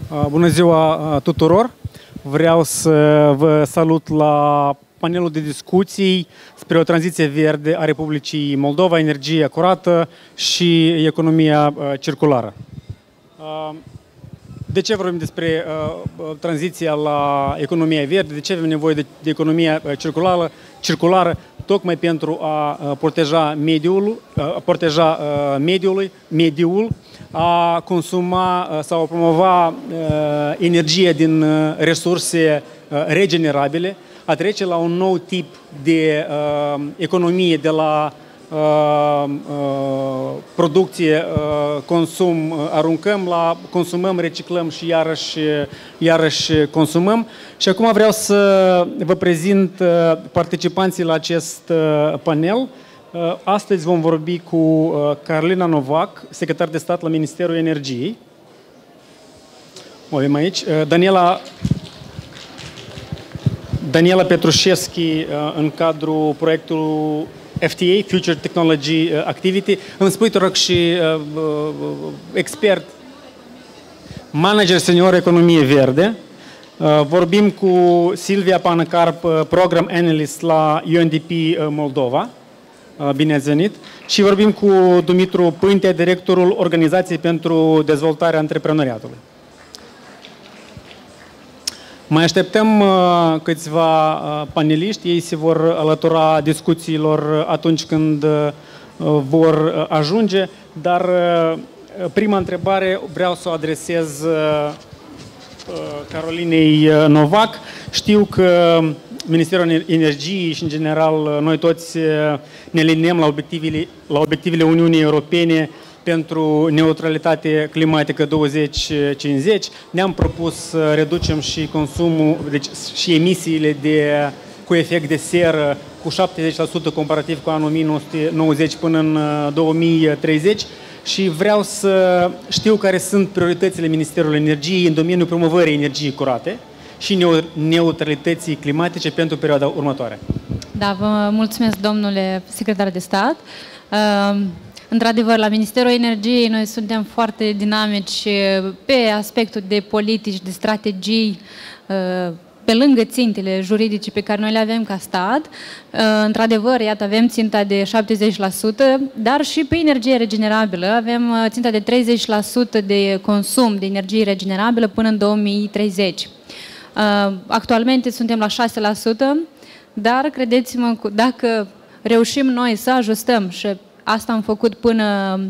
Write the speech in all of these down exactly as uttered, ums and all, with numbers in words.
Bună ziua tuturor! Vreau să vă salut la panelul de discuții spre o tranziție verde a Republicii Moldova, energie curată și economia circulară. De ce vorbim despre tranziția la economia verde? De ce avem nevoie de, de economia circulară? circulară? Tocmai pentru a proteja mediul, a proteja mediului, mediul, a consuma sau a promova energie din resurse regenerabile, a trece la un nou tip de economie de la producție, consum, aruncăm la consumăm, reciclăm și iarăși, iarăși consumăm. Și acum vreau să vă prezint participanții la acest panel. Astăzi vom vorbi cu Carolina Novac, secretar de stat la Ministerul Energiei. O avem aici. Daniela, Daniela Petrușeschi, în cadrul proiectului F T A, Future Technology Activity. Îmi spui, te rog, și uh, expert, manager senior economie verde. Uh, vorbim cu Silvia Panăcarp, program analyst la U N D P Moldova. Uh, bine ați venit. Și vorbim cu Dumitru Pântea, directorul Organizației pentru Dezvoltarea Antreprenoriatului. Mai așteptăm uh, câțiva uh, paneliști, ei se vor alătura discuțiilor atunci când uh, vor ajunge, dar uh, prima întrebare vreau să o adresez uh, Carolinei Novac. Știu că Ministerul Energiei și, în general, noi toți ne aliniem la obiectivele, la obiectivele Uniunii Europene pentru neutralitate climatică douăzeci cincizeci. Ne-am propus să reducem și consumul, deci și emisiile de, cu efect de seră cu șaptezeci la sută comparativ cu anul o mie nouă sute nouăzeci până în două mii treizeci și vreau să știu care sunt prioritățile Ministerului Energiei în domeniul promovării energiei curate și neutralității climatice pentru perioada următoare. Da, vă mulțumesc, domnule secretar de stat. Într-adevăr, la Ministerul Energiei noi suntem foarte dinamici pe aspectul de politici, de strategii, pe lângă țintele juridice pe care noi le avem ca stat. Într-adevăr, iată, avem ținta de șaptezeci la sută, dar și pe energie regenerabilă avem ținta de treizeci la sută de consum de energie regenerabilă până în două mii treizeci. Actualmente suntem la șase la sută, dar credeți-mă, dacă reușim noi să ajustăm și asta am făcut până,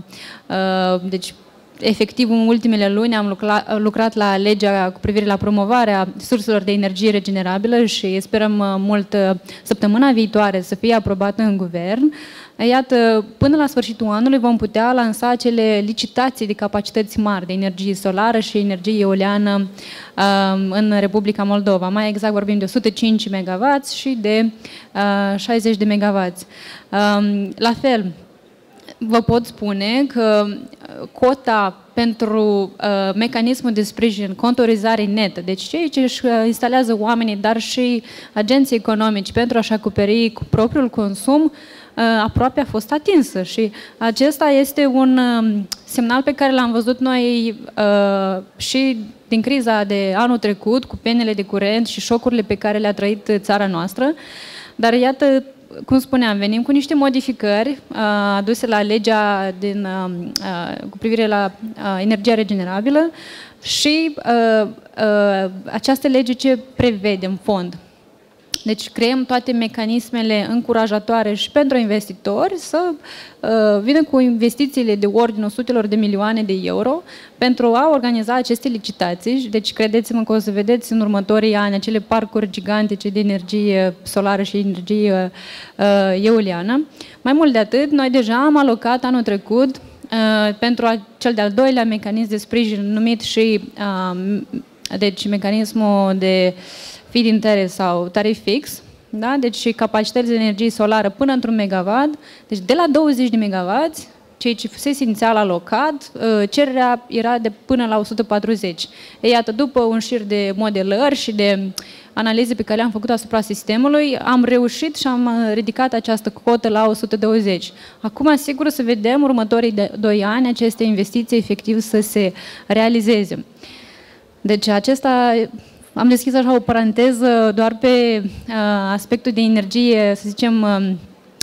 deci, efectiv, în ultimele luni am lucrat, lucrat la legea cu privire la promovarea surselor de energie regenerabilă și sperăm mult săptămâna viitoare să fie aprobată în guvern. Iată, până la sfârșitul anului vom putea lansa acele licitații de capacități mari de energie solară și energie eoliană în Republica Moldova. Mai exact vorbim de o sută cinci megawați și de șaizeci de megawați. La fel, vă pot spune că cota pentru uh, mecanismul de sprijin, contorizare netă, deci cei ce își instalează oamenii, dar și agenții economici pentru a-și acoperi cu propriul consum, uh, aproape a fost atinsă și acesta este un uh, semnal pe care l-am văzut noi uh, și din criza de anul trecut, cu penele de curent și șocurile pe care le-a trăit țara noastră, dar iată, cum spuneam, venim cu niște modificări uh, aduse la legea din, uh, uh, cu privire la uh, energia regenerabilă și uh, uh, această lege ce prevede în fond. Deci creăm toate mecanismele încurajatoare și pentru investitori să uh, vină cu investițiile de ordinul sutelor de milioane de euro pentru a organiza aceste licitații. Deci credeți-mă că o să vedeți în următorii ani acele parcuri gigantice de energie solară și energie uh, eoliană. Mai mult de atât, noi deja am alocat anul trecut uh, pentru a, cel de-al doilea mecanism de sprijin numit și uh, deci mecanismul de feed-in tariff sau tarif fix, da? Deci capacități de energie solară până într-un megawatt, deci de la douăzeci de megawatt, ceea ce fusese inițial alocat, cererea era de până la o sută patruzeci. E, iată, după un șir de modelări și de analize pe care le-am făcut asupra sistemului, am reușit și am ridicat această cotă la o sută douăzeci. Acum, sigur, să vedem următorii doi ani aceste investiții efectiv să se realizeze. Deci acesta, am deschis așa o paranteză doar pe uh, aspectul de energie, să zicem, uh,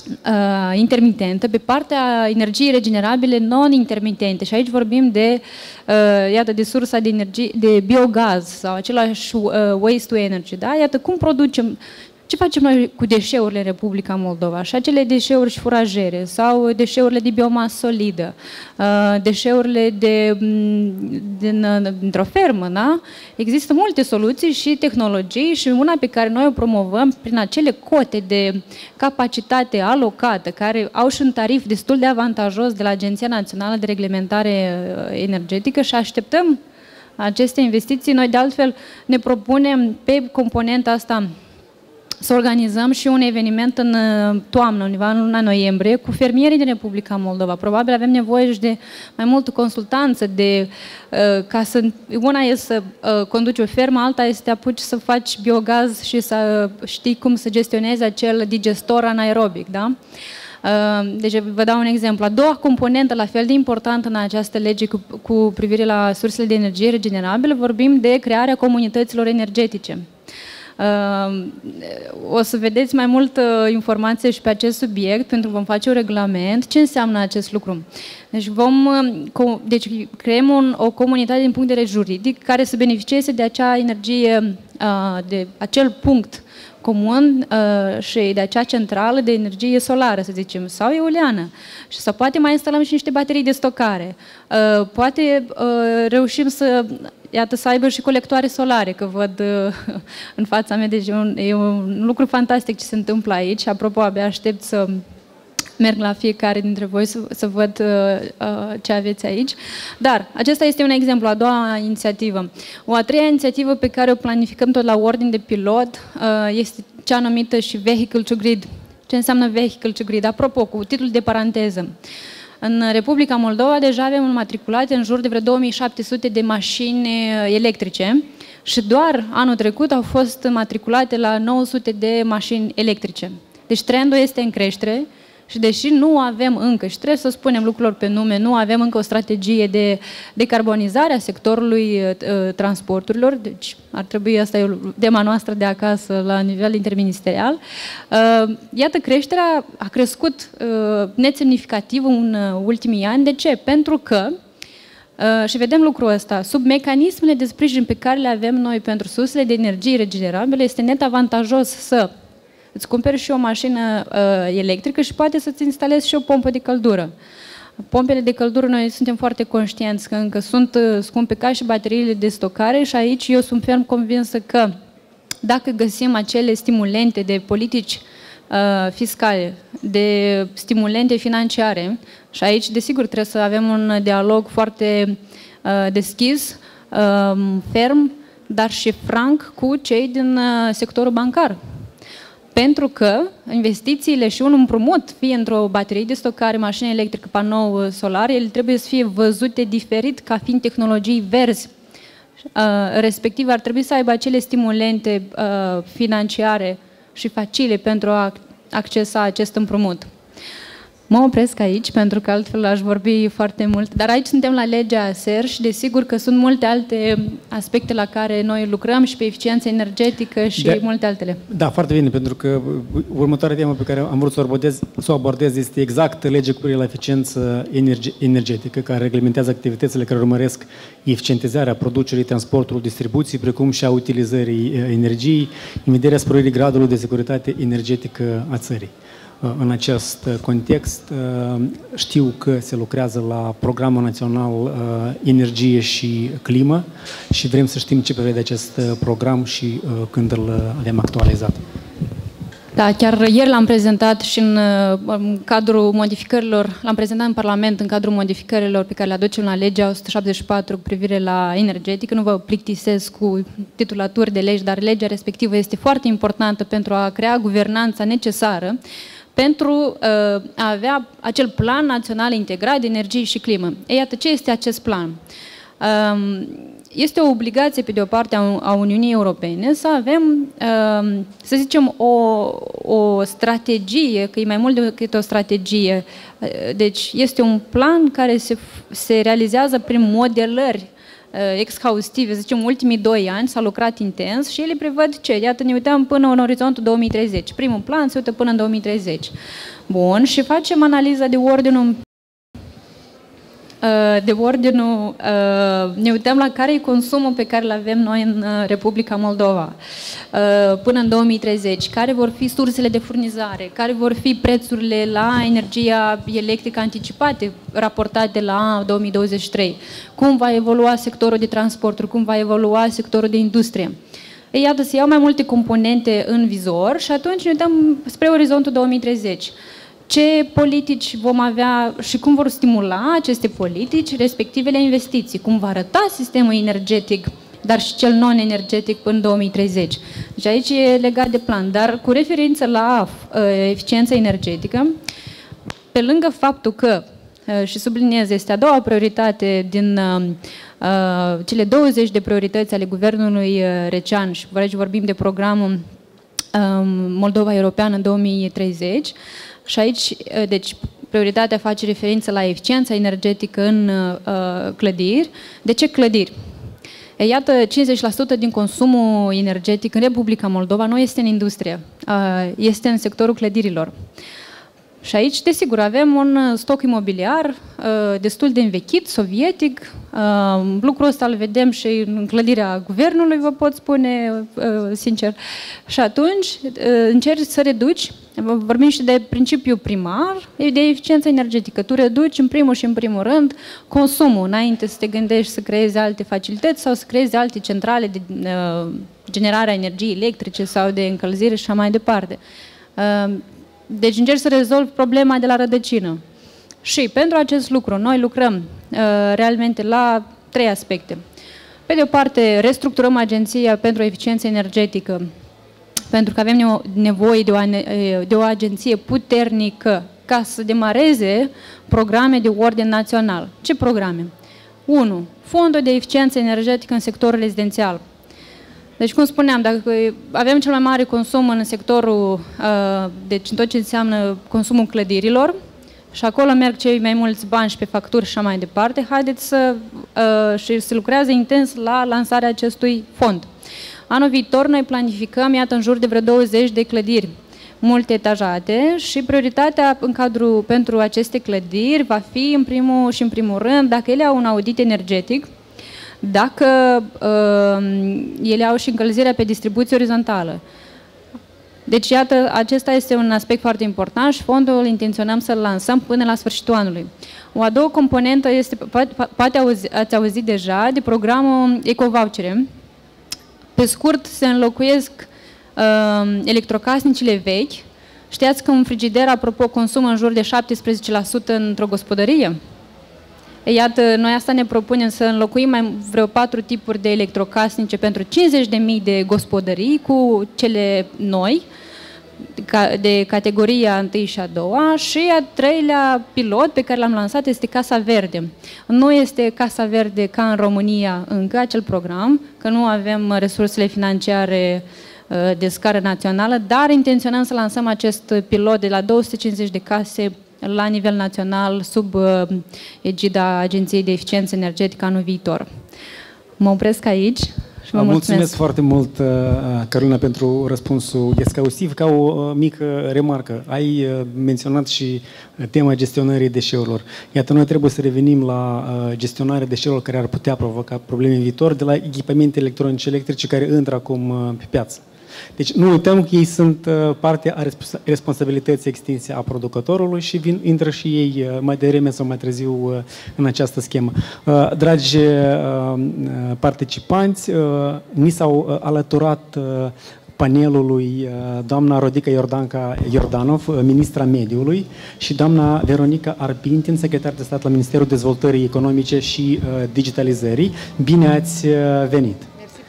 uh, intermitentă, pe partea energiei regenerabile non-intermitente. Și aici vorbim de, uh, iată, de sursa de energie, de biogaz sau același uh, waste to energy. Da? Iată, cum producem. Ce facem noi cu deșeurile în Republica Moldova? Și acele deșeuri și furajere sau deșeurile de biomasă solidă, deșeurile de, din, dintr-o fermă, da? Există multe soluții și tehnologii și una pe care noi o promovăm prin acele cote de capacitate alocată, care au și un tarif destul de avantajos de la Agenția Națională de Reglementare Energetică și așteptăm aceste investiții. Noi, de altfel, ne propunem pe componenta asta să organizăm și un eveniment în toamnă, undeva în luna noiembrie, cu fermierii din Republica Moldova. Probabil avem nevoie și de mai multă consultanță, de, ca să, una e să conduci o fermă, alta este să te apuci să faci biogaz și să știi cum să gestionezi acel digestor anaerobic. Da? Deci vă dau un exemplu. A doua componentă, la fel de importantă în această lege cu, cu privire la sursele de energie regenerabilă, vorbim de crearea comunităților energetice. Uh, o să vedeți mai multă informație și pe acest subiect, pentru că vom face un regulament. Ce înseamnă acest lucru? Deci, vom, deci creăm un, o comunitate din punct de vedere juridic care să beneficieze de acea energie, uh, de acel punct comun uh, și de acea centrală de energie solară, să zicem, sau eoliană. Și să poate mai instalăm și niște baterii de stocare. Uh, poate uh, reușim să, iată, să aibă și colectoare solare, că văd uh, în fața mea, deci e un, e un lucru fantastic ce se întâmplă aici. Apropo, abia aștept să merg la fiecare dintre voi să, să văd uh, uh, ce aveți aici. Dar acesta este un exemplu, a doua inițiativă. O a treia inițiativă pe care o planificăm tot la ordine de pilot uh, este cea numită și Vehicle to Grid. Ce înseamnă Vehicle to Grid? Apropo, cu titlul de paranteză. În Republica Moldova deja avem înmatriculate în jur de vreo două mii șapte sute de mașini electrice și doar anul trecut au fost înmatriculate la nouă sute de mașini electrice. Deci trendul este în creștere. Și deși nu avem încă, și trebuie să spunem lucrurilor pe nume, nu avem încă o strategie de decarbonizare a sectorului uh, transporturilor, deci ar trebui, asta e tema noastră de acasă la nivel interministerial, uh, iată, creșterea a crescut uh, nesemnificativ în uh, ultimii ani. De ce? Pentru că, uh, și vedem lucrul ăsta, sub mecanismele de sprijin pe care le avem noi pentru sursele de energie regenerabile, este net avantajos să îți cumperi și o mașină uh, electrică și poate să-ți instalezi și o pompă de căldură. Pompele de căldură, noi suntem foarte conștienți că încă sunt uh, scumpe ca și bateriile de stocare și aici eu sunt ferm convinsă că dacă găsim acele stimulente de politici uh, fiscale, de stimulente financiare, și aici, desigur, trebuie să avem un dialog foarte uh, deschis, uh, ferm, dar și franc cu cei din uh, sectorul bancar. Pentru că investițiile și un împrumut, fie într-o baterie de stocare, mașină electrică, panou solar, ele trebuie să fie văzute diferit ca fiind tehnologii verzi. Respectiv, ar trebui să aibă acele stimulente financiare și facile pentru a accesa acest împrumut. Mă opresc aici, pentru că altfel aș vorbi foarte mult. Dar aici suntem la legea A S E R și desigur că sunt multe alte aspecte la care noi lucrăm și pe eficiență energetică și de, multe altele. Da, foarte bine, pentru că următoarea temă pe care am vrut să o abordez, să o abordez este exact legea cu privire la eficiență energe, energetică, care reglementează activitățile care urmăresc eficientizarea producerii, transportului, distribuției, precum și a utilizării energiei, în vederea sporirii gradului de securitate energetică a țării. În acest context, știu că se lucrează la Programul Național Energie și Climă și vrem să știm ce prevede acest program și când îl avem actualizat. Da, chiar ieri l-am prezentat și în, în cadrul modificărilor, l-am prezentat în Parlament în cadrul modificărilor pe care le aducem la legea o sută șaptezeci și patru cu privire la energetică. Nu vă plictisesc cu titulaturi de legi, dar legea respectivă este foarte importantă pentru a crea guvernanța necesară pentru uh, a avea acel plan național integrat de energie și climă. Ei, iată, ce este acest plan? Uh, este o obligație, pe de o parte, a, a Uniunii Europene să avem, uh, să zicem, o, o strategie, că e mai mult decât o strategie. Uh, deci, este un plan care se, se realizează prin modelări exhaustive, zicem, ultimii doi ani, s-a lucrat intens și ele prevăd ce? Iată, ne uităm până în orizontul două mii treizeci. Primul plan se uită până în două mii treizeci. Bun, și facem analiza de ordinul de ordinul, ne uităm la care e consumul pe care îl avem noi în Republica Moldova până în două mii treizeci, care vor fi sursele de furnizare, care vor fi prețurile la energia electrică anticipate raportate la două mii douăzeci și trei, cum va evolua sectorul de transporturi, cum va evolua sectorul de industrie. Ei, iată, se iau mai multe componente în vizor și atunci ne uităm spre orizontul două mii treizeci. Ce politici vom avea și cum vor stimula aceste politici respectivele investiții, cum va arăta sistemul energetic, dar și cel non-energetic până în două mii treizeci. Deci aici e legat de plan, dar cu referință la uh, eficiența energetică, pe lângă faptul că, uh, și subliniez, este a doua prioritate din uh, uh, cele douăzeci de priorități ale guvernului uh, Recean, și aici vorbim de programul uh, Moldova Europeană în două mii treizeci, și aici, deci, prioritatea face referință la eficiența energetică în uh, clădiri. De ce clădiri? E, iată, cincizeci la sută din consumul energetic în Republica Moldova nu este în industrie, uh, este în sectorul clădirilor. Și aici, desigur, avem un stoc imobiliar uh, destul de învechit, sovietic. Uh, lucrul ăsta îl vedem și în clădirea guvernului, vă pot spune uh, sincer. Și atunci uh, încerci să reduci, vorbim și de principiu primar, de eficiență energetică. Tu reduci în primul și în primul rând consumul, înainte să te gândești să creezi alte facilități sau să creezi alte centrale de uh, generare a energiei electrice sau de încălzire și așa mai departe. Uh, Deci încerci să rezolvi problema de la rădăcină. Și pentru acest lucru noi lucrăm uh, realmente la trei aspecte. Pe de o parte, restructurăm Agenția pentru Eficiență Energetică, pentru că avem nevoie de o, de o agenție puternică ca să demareze programe de ordin național. Ce programe? unu. Fondul de eficiență energetică în sectorul rezidențial. Deci, cum spuneam, dacă avem cel mai mare consum în sectorul, deci în tot ce înseamnă consumul clădirilor, și acolo merg cei mai mulți bani și pe facturi și așa mai departe, haideți să și se lucrează intens la lansarea acestui fond. Anul viitor noi planificăm, iată, în jur de vreo douăzeci de clădiri multietajate și prioritatea în cadrul pentru aceste clădiri va fi, în primul și în primul rând, dacă ele au un audit energetic, dacă uh, ele au și încălzirea pe distribuție orizontală. Deci, iată, acesta este un aspect foarte important și fondul intenționăm să-l lansăm până la sfârșitul anului. O a doua componentă este, poate, poate auzi, ați auzit deja, de programul Ecovouchere. Pe scurt, se înlocuiesc uh, electrocasnicile vechi. Știați că un frigider, apropo, consumă în jur de șaptesprezece la sută într-o gospodărie? Iată, noi asta ne propunem, să înlocuim mai vreo patru tipuri de electrocasnice pentru cincizeci de mii de gospodării cu cele noi, de categoria întâi și a doua, și a treilea pilot pe care l-am lansat este Casa Verde. Nu este Casa Verde ca în România încă acel program, că nu avem resursele financiare de scară națională, dar intenționăm să lansăm acest pilot de la două sute cincizeci de case la nivel național, sub uh, egida Agenției de Eficiență Energetică anul viitor. Mă opresc aici și vă mulțumesc. Mulțumesc foarte mult, uh, Carolina, pentru răspunsul exhaustiv. Ca o uh, mică remarcă, ai uh, menționat și tema gestionării deșeurilor. Iată, noi trebuie să revenim la uh, gestionarea deșeurilor care ar putea provoca probleme în viitor, de la echipamente electronice electrice care intră acum uh, pe piață. Deci nu uităm că ei sunt uh, parte a responsabilității extinse a producătorului și vin, intră și ei uh, mai devreme sau mai târziu uh, în această schemă. Uh, dragi uh, participanți, uh, ni s-au uh, alăturat uh, panelului uh, doamna Rodica Iordanca Iordanov, uh, ministra mediului, și doamna Veronica Arpintin, secretar de stat la Ministerul Dezvoltării Economice și uh, Digitalizării. Bine ați uh, venit!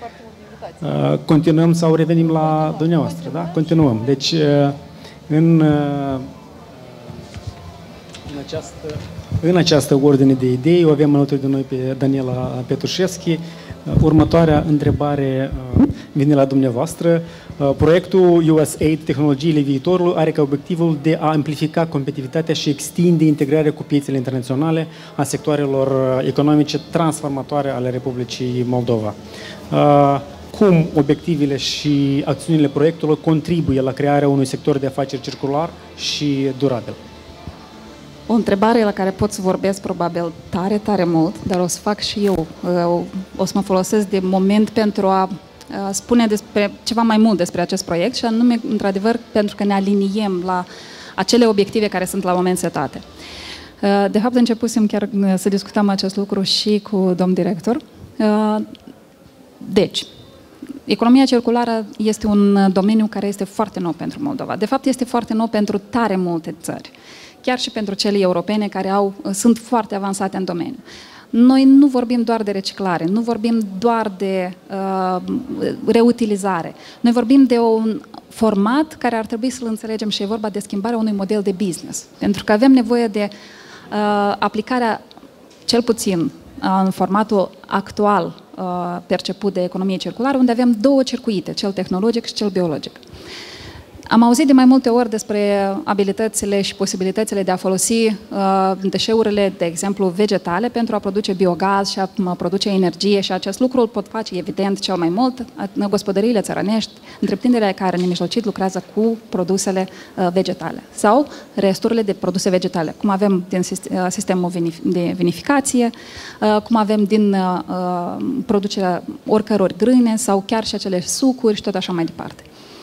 Continuăm sau revenim la dumneavoastră, da? Continuăm. Deci, în, în această În această ordine de idei o avem alături de noi pe Daniela Petușevski. Următoarea întrebare vine la dumneavoastră. Proiectul U S A I D, Tehnologiile Viitorului, are ca obiectivul de a amplifica competitivitatea și extinde integrarea cu piețele internaționale a sectoarelor economice transformatoare ale Republicii Moldova. Cum obiectivele și acțiunile proiectului contribuie la crearea unui sector de afaceri circular și durabil? O întrebare la care pot să vorbesc probabil tare, tare mult, dar o să fac și eu. O să mă folosesc de moment pentru a spune despre ceva mai mult despre acest proiect și anume, într-adevăr, pentru că ne aliniem la acele obiective care sunt la moment setate. De fapt, începusem chiar să discutăm acest lucru și cu domnul director. Deci, economia circulară este un domeniu care este foarte nou pentru Moldova. De fapt, este foarte nou pentru tare multe țări, chiar și pentru cele europene care au, sunt foarte avansate în domeniu. Noi nu vorbim doar de reciclare, nu vorbim doar de uh, reutilizare. Noi vorbim de un format care ar trebui să-l înțelegem și e vorba de schimbarea unui model de business. Pentru că avem nevoie de uh, aplicarea, cel puțin uh, în formatul actual uh, perceput de economie circulară, unde avem două circuite, cel tehnologic și cel biologic. Am auzit de mai multe ori despre abilitățile și posibilitățile de a folosi uh, deșeurile, de exemplu, vegetale pentru a produce biogaz și a produce energie și acest lucru îl pot face, evident, cel mai mult gospodăriile țărănești, întreprinderile care nemijlocit lucrează cu produsele uh, vegetale sau resturile de produse vegetale, cum avem din sistemul de vinificație, uh, cum avem din uh, producerea oricăror grâne sau chiar și acele sucuri și tot așa mai departe.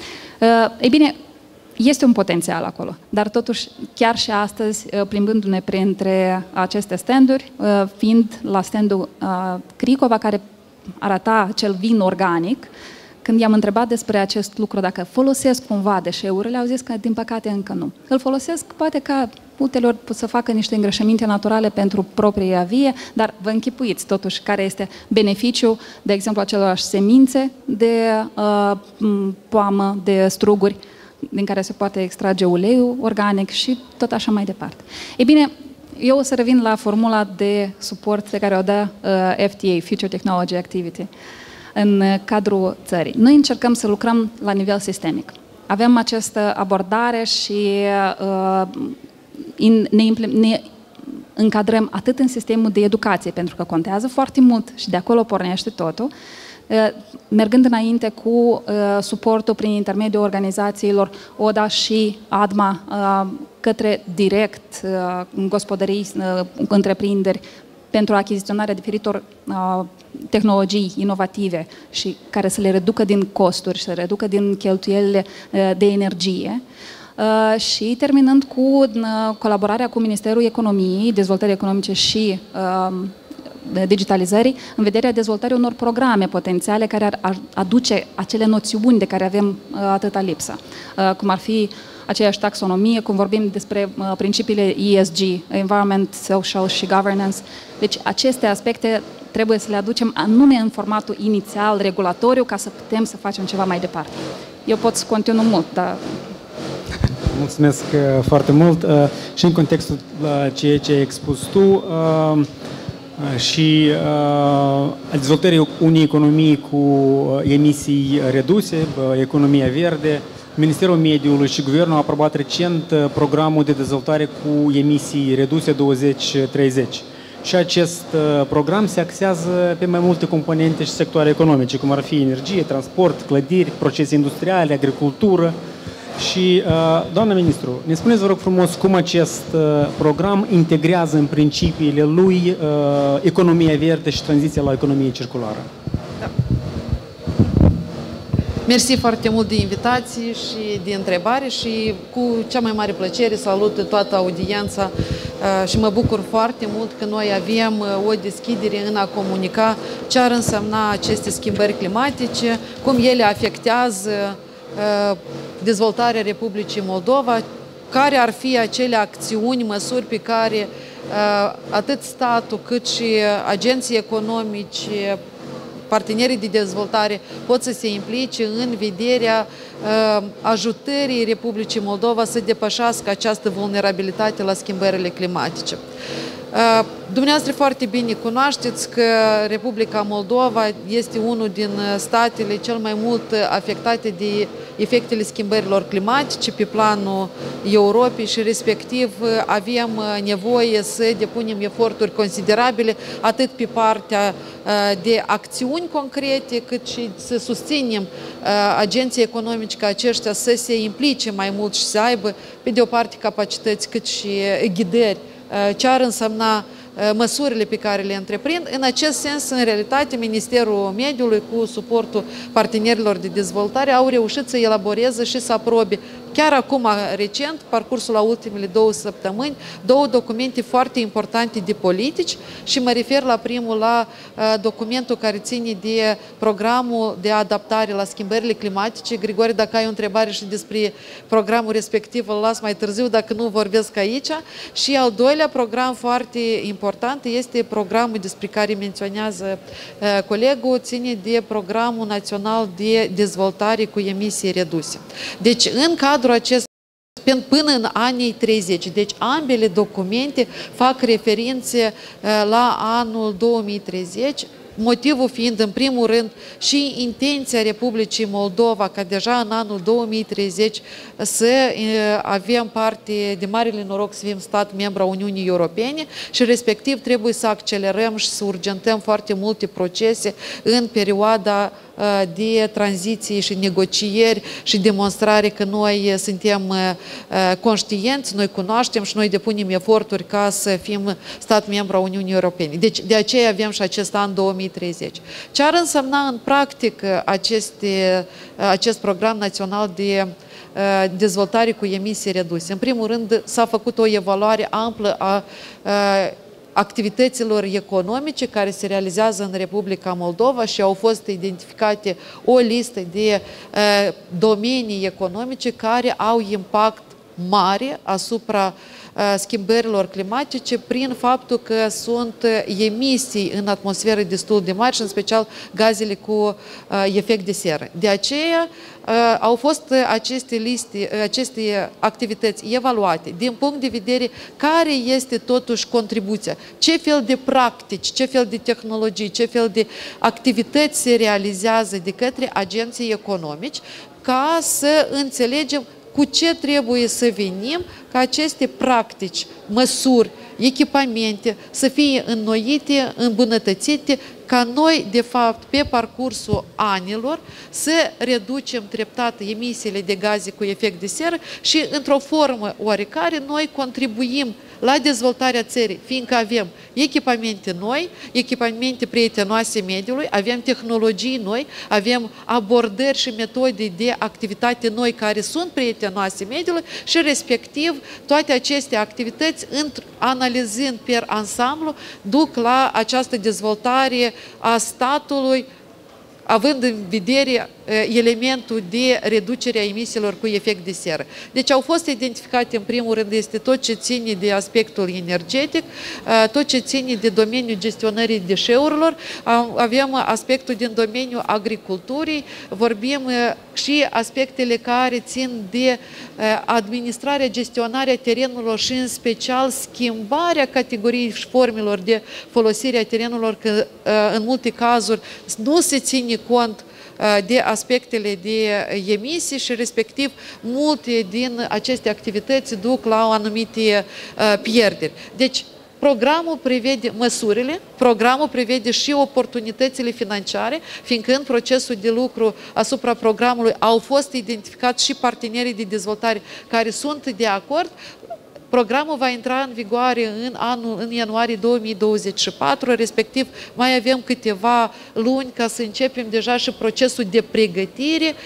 Ei bine, este un potențial acolo, dar totuși chiar și astăzi, plimbându-ne printre aceste standuri, fiind la standul Cricova, care arăta acel vin organic, când i-am întrebat despre acest lucru, dacă folosesc cumva deșeurile, au zis că din păcate încă nu. Îl folosesc poate ca ulterior să facă niște îngrășăminte naturale pentru propria vie, dar vă închipuiți totuși care este beneficiul, de exemplu, acelorași semințe de uh, poamă, de struguri, din care se poate extrage uleiul organic și tot așa mai departe. Ei bine, eu o să revin la formula de suport pe care o dă uh, F T A, Future Technology Activity, în cadrul țării. Noi încercăm să lucrăm la nivel sistemic. Avem această abordare și uh, ne, ne încadrăm atât în sistemul de educație, pentru că contează foarte mult și de acolo pornește totul, mergând înainte cu uh, suportul prin intermediul organizațiilor O D A și A D M A uh, către direct uh, gospodării, uh, întreprinderi, pentru achiziționarea diferitor uh, tehnologii inovative și care să le reducă din costuri și să le reducă din cheltuielile uh, de energie. Uh, și terminând cu uh, colaborarea cu Ministerul Economiei, Dezvoltării Economice și uh, digitalizării, în vederea dezvoltării unor programe potențiale care ar aduce acele noțiuni de care avem uh, atâta lipsă, uh, cum ar fi aceeași taxonomie, cum vorbim despre uh, principiile E S G, Environment, Social și Governance. Deci aceste aspecte trebuie să le aducem anume în formatul inițial, regulatoriu, ca să putem să facem ceva mai departe. Eu pot să continu mult, dar... Mulțumesc uh, foarte mult uh, și în contextul la ceea ce ai expus tu uh, și uh, a dezvoltării unei economii cu emisii reduse, uh, economia verde, Ministerul Mediului și Guvernul au aprobat recent programul de dezvoltare cu emisii reduse douăzeci treizeci. Și acest program se axează pe mai multe componente și sectoare economice, cum ar fi energie, transport, clădiri, procese industriale, agricultură. Și, doamna ministru, ne spuneți, vă rog frumos, cum acest program integrează în principiile lui economia verde și tranziția la economie circulară? Da. Mersi foarte mult de invitații și de întrebare și cu cea mai mare plăcere salut toată audiența și mă bucur foarte mult că noi avem o deschidere în a comunica ce ar însemna aceste schimbări climatice, cum ele afectează dezvoltarea Republicii Moldova, care ar fi acele acțiuni, măsuri pe care atât statul cât și agenții economici, partenerii de dezvoltare pot să se implice în vederea uh, ajutării Republicii Moldova să depășească această vulnerabilitate la schimbările climatice. Dumneavoastră foarte bine cunoașteți că Republica Moldova este unul din statele cel mai mult afectate de efectele schimbărilor climatice pe planul Europei și respectiv avem nevoie să depunem eforturi considerabile atât pe partea de acțiuni concrete cât și să susținem agenții economici ca aceștia să se implice mai mult și să aibă pe de o parte capacități cât și ghidări ce ar însemna măsurile pe care le întreprind. În acest sens, în realitate, Ministerul Mediului, cu suportul partenerilor de dezvoltare, au reușit să elaboreze și să aprobe chiar acum, recent, parcursul la ultimele două săptămâni, două documente foarte importante de politici și mă refer la primul, la uh, documentul care ține de programul de adaptare la schimbările climatice. Grigore, dacă ai o întrebare și despre programul respectiv, îl las mai târziu, dacă nu vorbesc aici. Și al doilea program foarte important este programul despre care menționează uh, colegul, ține de Programul Național de Dezvoltare cu Emisii Reduse. Deci, în cadrul acest până în anii treizeci. Deci ambele documente fac referințe la anul două mii treizeci, motivul fiind, în primul rând, și intenția Republicii Moldova ca deja în anul două mii treizeci să avem parte de marele noroc să fim stat membru a Uniunii Europene și respectiv trebuie să accelerăm și să urgentăm foarte multe procese în perioada de tranziție și negocieri și demonstrare că noi suntem conștienți, noi cunoaștem și noi depunem eforturi ca să fim stat membru a Uniunii Europene. Deci de aceea avem și acest an două mii treizeci. Ce ar însemna în practică aceste, acest program național de dezvoltare cu emisii reduse? În primul rând s-a făcut o evaluare amplă a activităților economice care se realizează în Republica Moldova și au fost identificate o listă de uh, domenii economice care au impact mare asupra uh, schimbărilor climatice prin faptul că sunt emisii în atmosferă destul de mari și în special gazele cu uh, efect de seră. De aceea uh, au fost aceste liste, aceste activități evaluate din punct de vedere care este totuși contribuția, ce fel de practici, ce fel de tehnologii, ce fel de activități se realizează de către agenții economici ca să înțelegem cu ce trebuie să venim ca aceste practici, măsuri, echipamente să fie înnoite, îmbunătățite, ca noi, de fapt, pe parcursul anilor, să reducem treptat emisiile de gaze cu efect de seră și, într-o formă oarecare, noi contribuim la dezvoltarea țării, fiindcă avem echipamente noi, echipamente prietenoase mediului, avem tehnologii noi, avem abordări și metode de activitate noi care sunt prietenoase mediului și, respectiv, toate aceste activități, analizând per ansamblu, duc la această dezvoltare a statului, având în vedere elementul de reducere a emisiilor cu efect de seră. Deci au fost identificate, în primul rând, este tot ce ține de aspectul energetic, tot ce ține de domeniul gestionării deșeurilor, avem aspectul din domeniul agriculturii, vorbim și aspectele care țin de administrarea, gestionarea terenurilor și, în special, schimbarea categoriei și formelor de folosire a terenurilor, că în multe cazuri nu se ține cont de aspectele de emisii și, respectiv, multe din aceste activități duc la anumite pierderi. Deci, programul prevede măsurile, programul prevede și oportunitățile financiare, fiindcă în procesul de lucru asupra programului au fost identificați și partenerii de dezvoltare care sunt de acord. Programul va intra în vigoare în, anul, în ianuarie două mii douăzeci și patru, respectiv mai avem câteva luni ca să începem deja și procesul de pregătire,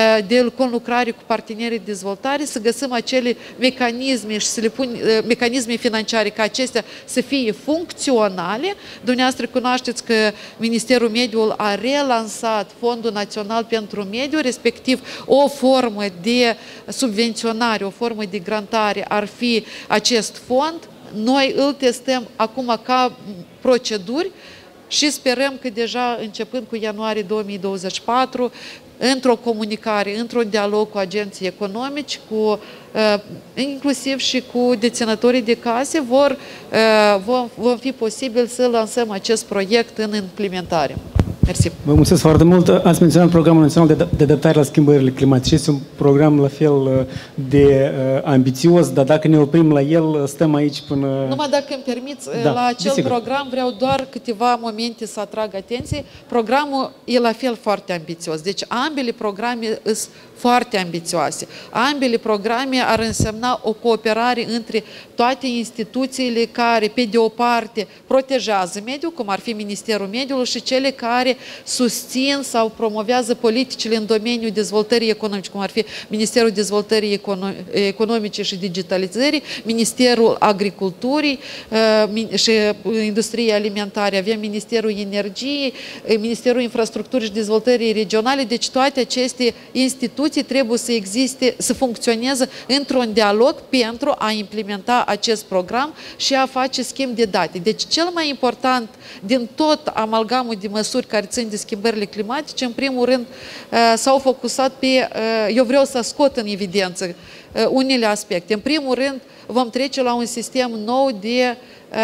de conlucrare cu partenerii de dezvoltare, să găsim acele mecanisme și să le pun, mecanisme financiare ca acestea să fie funcționale. Dumneavoastră cunoașteți că Ministerul Mediului a relansat Fondul Național pentru Mediu, respectiv o formă de subvenționare, o formă de grantare ar fi acest fond. Noi îl testăm acum ca proceduri și sperăm că deja începând cu ianuarie două mii douăzeci și patru, într-o comunicare, într-un dialog cu agenții economici, cu, inclusiv și cu deținătorii de case, vor, vom, vom fi posibil să lansăm acest proiect în implementare. Mersi. Vă mulțumesc foarte mult. Ați menționat Programul Național de, de Adaptare la Schimbările Climatice. Este un program la fel de uh, ambițios, dar dacă ne oprim la el, stăm aici până... Numai dacă îmi permiți, da, la acel desigur. program vreau doar câteva momente să atrag atenție. Programul e la fel foarte ambițios. Deci ambele programe sunt foarte ambițioase. Ambele programe ar însemna o cooperare între toate instituțiile care, pe de o parte, protejează mediul, cum ar fi Ministerul Mediului, și cele care susțin sau promovează politicile în domeniul dezvoltării economice, cum ar fi Ministerul Dezvoltării Economice și Digitalizării, Ministerul Agriculturii și Industriei Alimentare, avem Ministerul Energiei, Ministerul Infrastructurii și Dezvoltării Regionale. Deci toate aceste instituții trebuie să existe, să funcționeze într-un dialog pentru a implementa acest program și a face schimb de date. Deci cel mai important din tot amalgamul de măsuri care țin de schimbările climatice, în primul rând s-au focusat pe, eu vreau să scot în evidență unele aspecte. În primul rând vom trece la un sistem nou de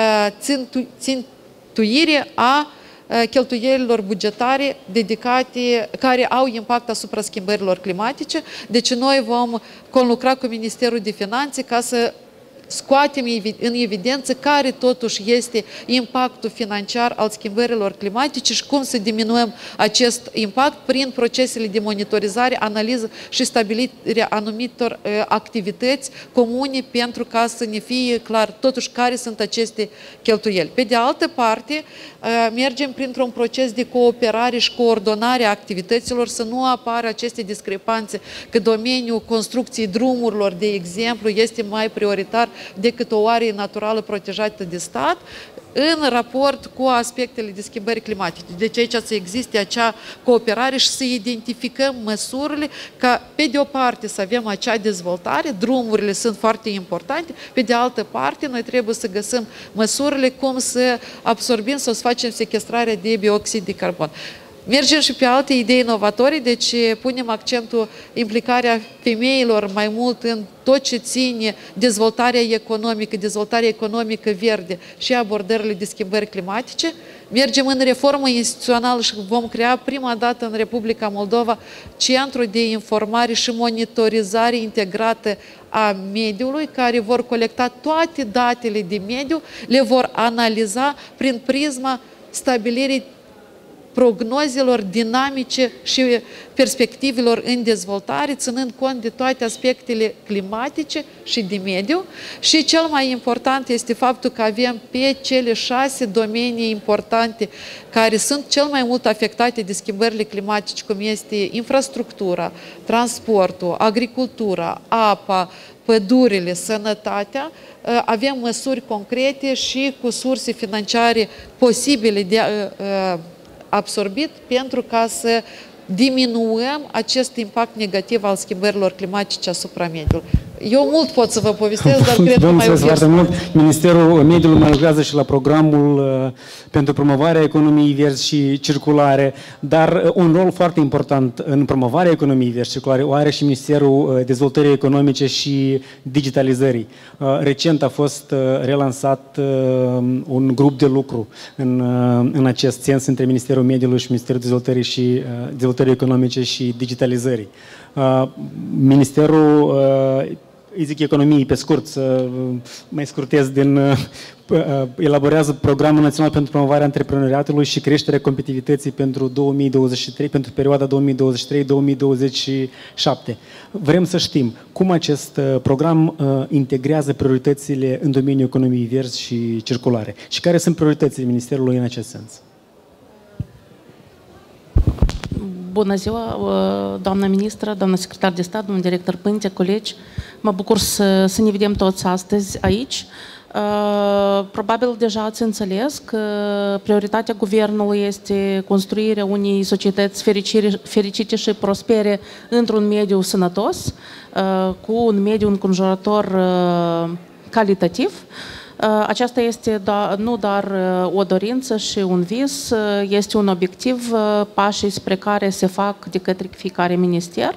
țintuire a cheltuielilor bugetare dedicate, care au impact asupra schimbărilor climatice. Deci noi vom conlucra cu Ministerul de Finanțe ca să scoatem în evidență care totuși este impactul financiar al schimbărilor climatice și cum să diminuăm acest impact prin procesele de monitorizare, analiză și stabilirea anumitor activități comune pentru ca să ne fie clar totuși care sunt aceste cheltuieli. Pe de altă parte, mergem printr-un proces de cooperare și coordonare a activităților, să nu apară aceste discrepanțe că domeniul construcției drumurilor, de exemplu, este mai prioritar decât o arie naturală protejată de stat în raport cu aspectele de schimbări climatice. Deci aici să existe acea cooperare și să identificăm măsurile ca pe de o parte să avem acea dezvoltare, drumurile sunt foarte importante, pe de altă parte noi trebuie să găsim măsurile cum să absorbim sau să facem sequestrarea de bioxid de carbon. Mergem și pe alte idei inovatorii, deci punem accentul implicarea femeilor mai mult în tot ce ține dezvoltarea economică, dezvoltarea economică verde și abordările de schimbări climatice. Mergem în reformă instituțională și vom crea prima dată în Republica Moldova Centru de Informare și Monitorizare Integrată a mediului, care vor colecta toate datele de mediu, le vor analiza prin prisma stabilirii prognozelor dinamice și perspectivelor în dezvoltare, ținând cont de toate aspectele climatice și de mediu. Și cel mai important este faptul că avem pe cele șase domenii importante care sunt cel mai mult afectate de schimbările climatice, cum este infrastructura, transportul, agricultura, apa, pădurile, sănătatea, avem măsuri concrete și cu surse financiare posibile de absorbit pentru ca să diminuăm acest impact negativ al schimbărilor climatice asupra mediului. Eu mult pot să vă povestesc, dar cred că mai foarte mult. Ministerul Mediului mai lucrează și la programul uh, pentru promovarea economiei verzi și circulare, dar uh, un rol foarte important în promovarea economiei verzi și circulare o are și Ministerul uh, Dezvoltării Economice și Digitalizării. Uh, recent a fost uh, relansat uh, un grup de lucru în, uh, în acest sens între Ministerul Mediului și Ministerul Dezvoltării, și, uh, Dezvoltării Economice și Digitalizării. Uh, Ministerul uh, îi zic economiei pe scurt, să mai scurtez din, uh, elaborează Programul Național pentru Promovarea Antreprenoriatului și Creșterea Competitivității pentru două mii douăzeci și trei, pentru perioada două mii douăzeci și trei două mii douăzeci și șapte. Vrem să știm cum acest uh, program uh, integrează prioritățile în domeniul economiei verzi și circulare și care sunt prioritățile Ministerului în acest sens. Bună ziua, doamna ministră, doamna secretar de stat, domnul director Pânte, colegi. Mă bucur să, să ne vedem toți astăzi aici. Probabil deja ați înțeles că prioritatea guvernului este construirea unei societăți fericite și prospere într-un mediu sănătos, cu un mediu înconjurător calitativ. Aceasta este nu doar o dorință și un vis, este un obiectiv, pașii spre care se fac de către fiecare minister.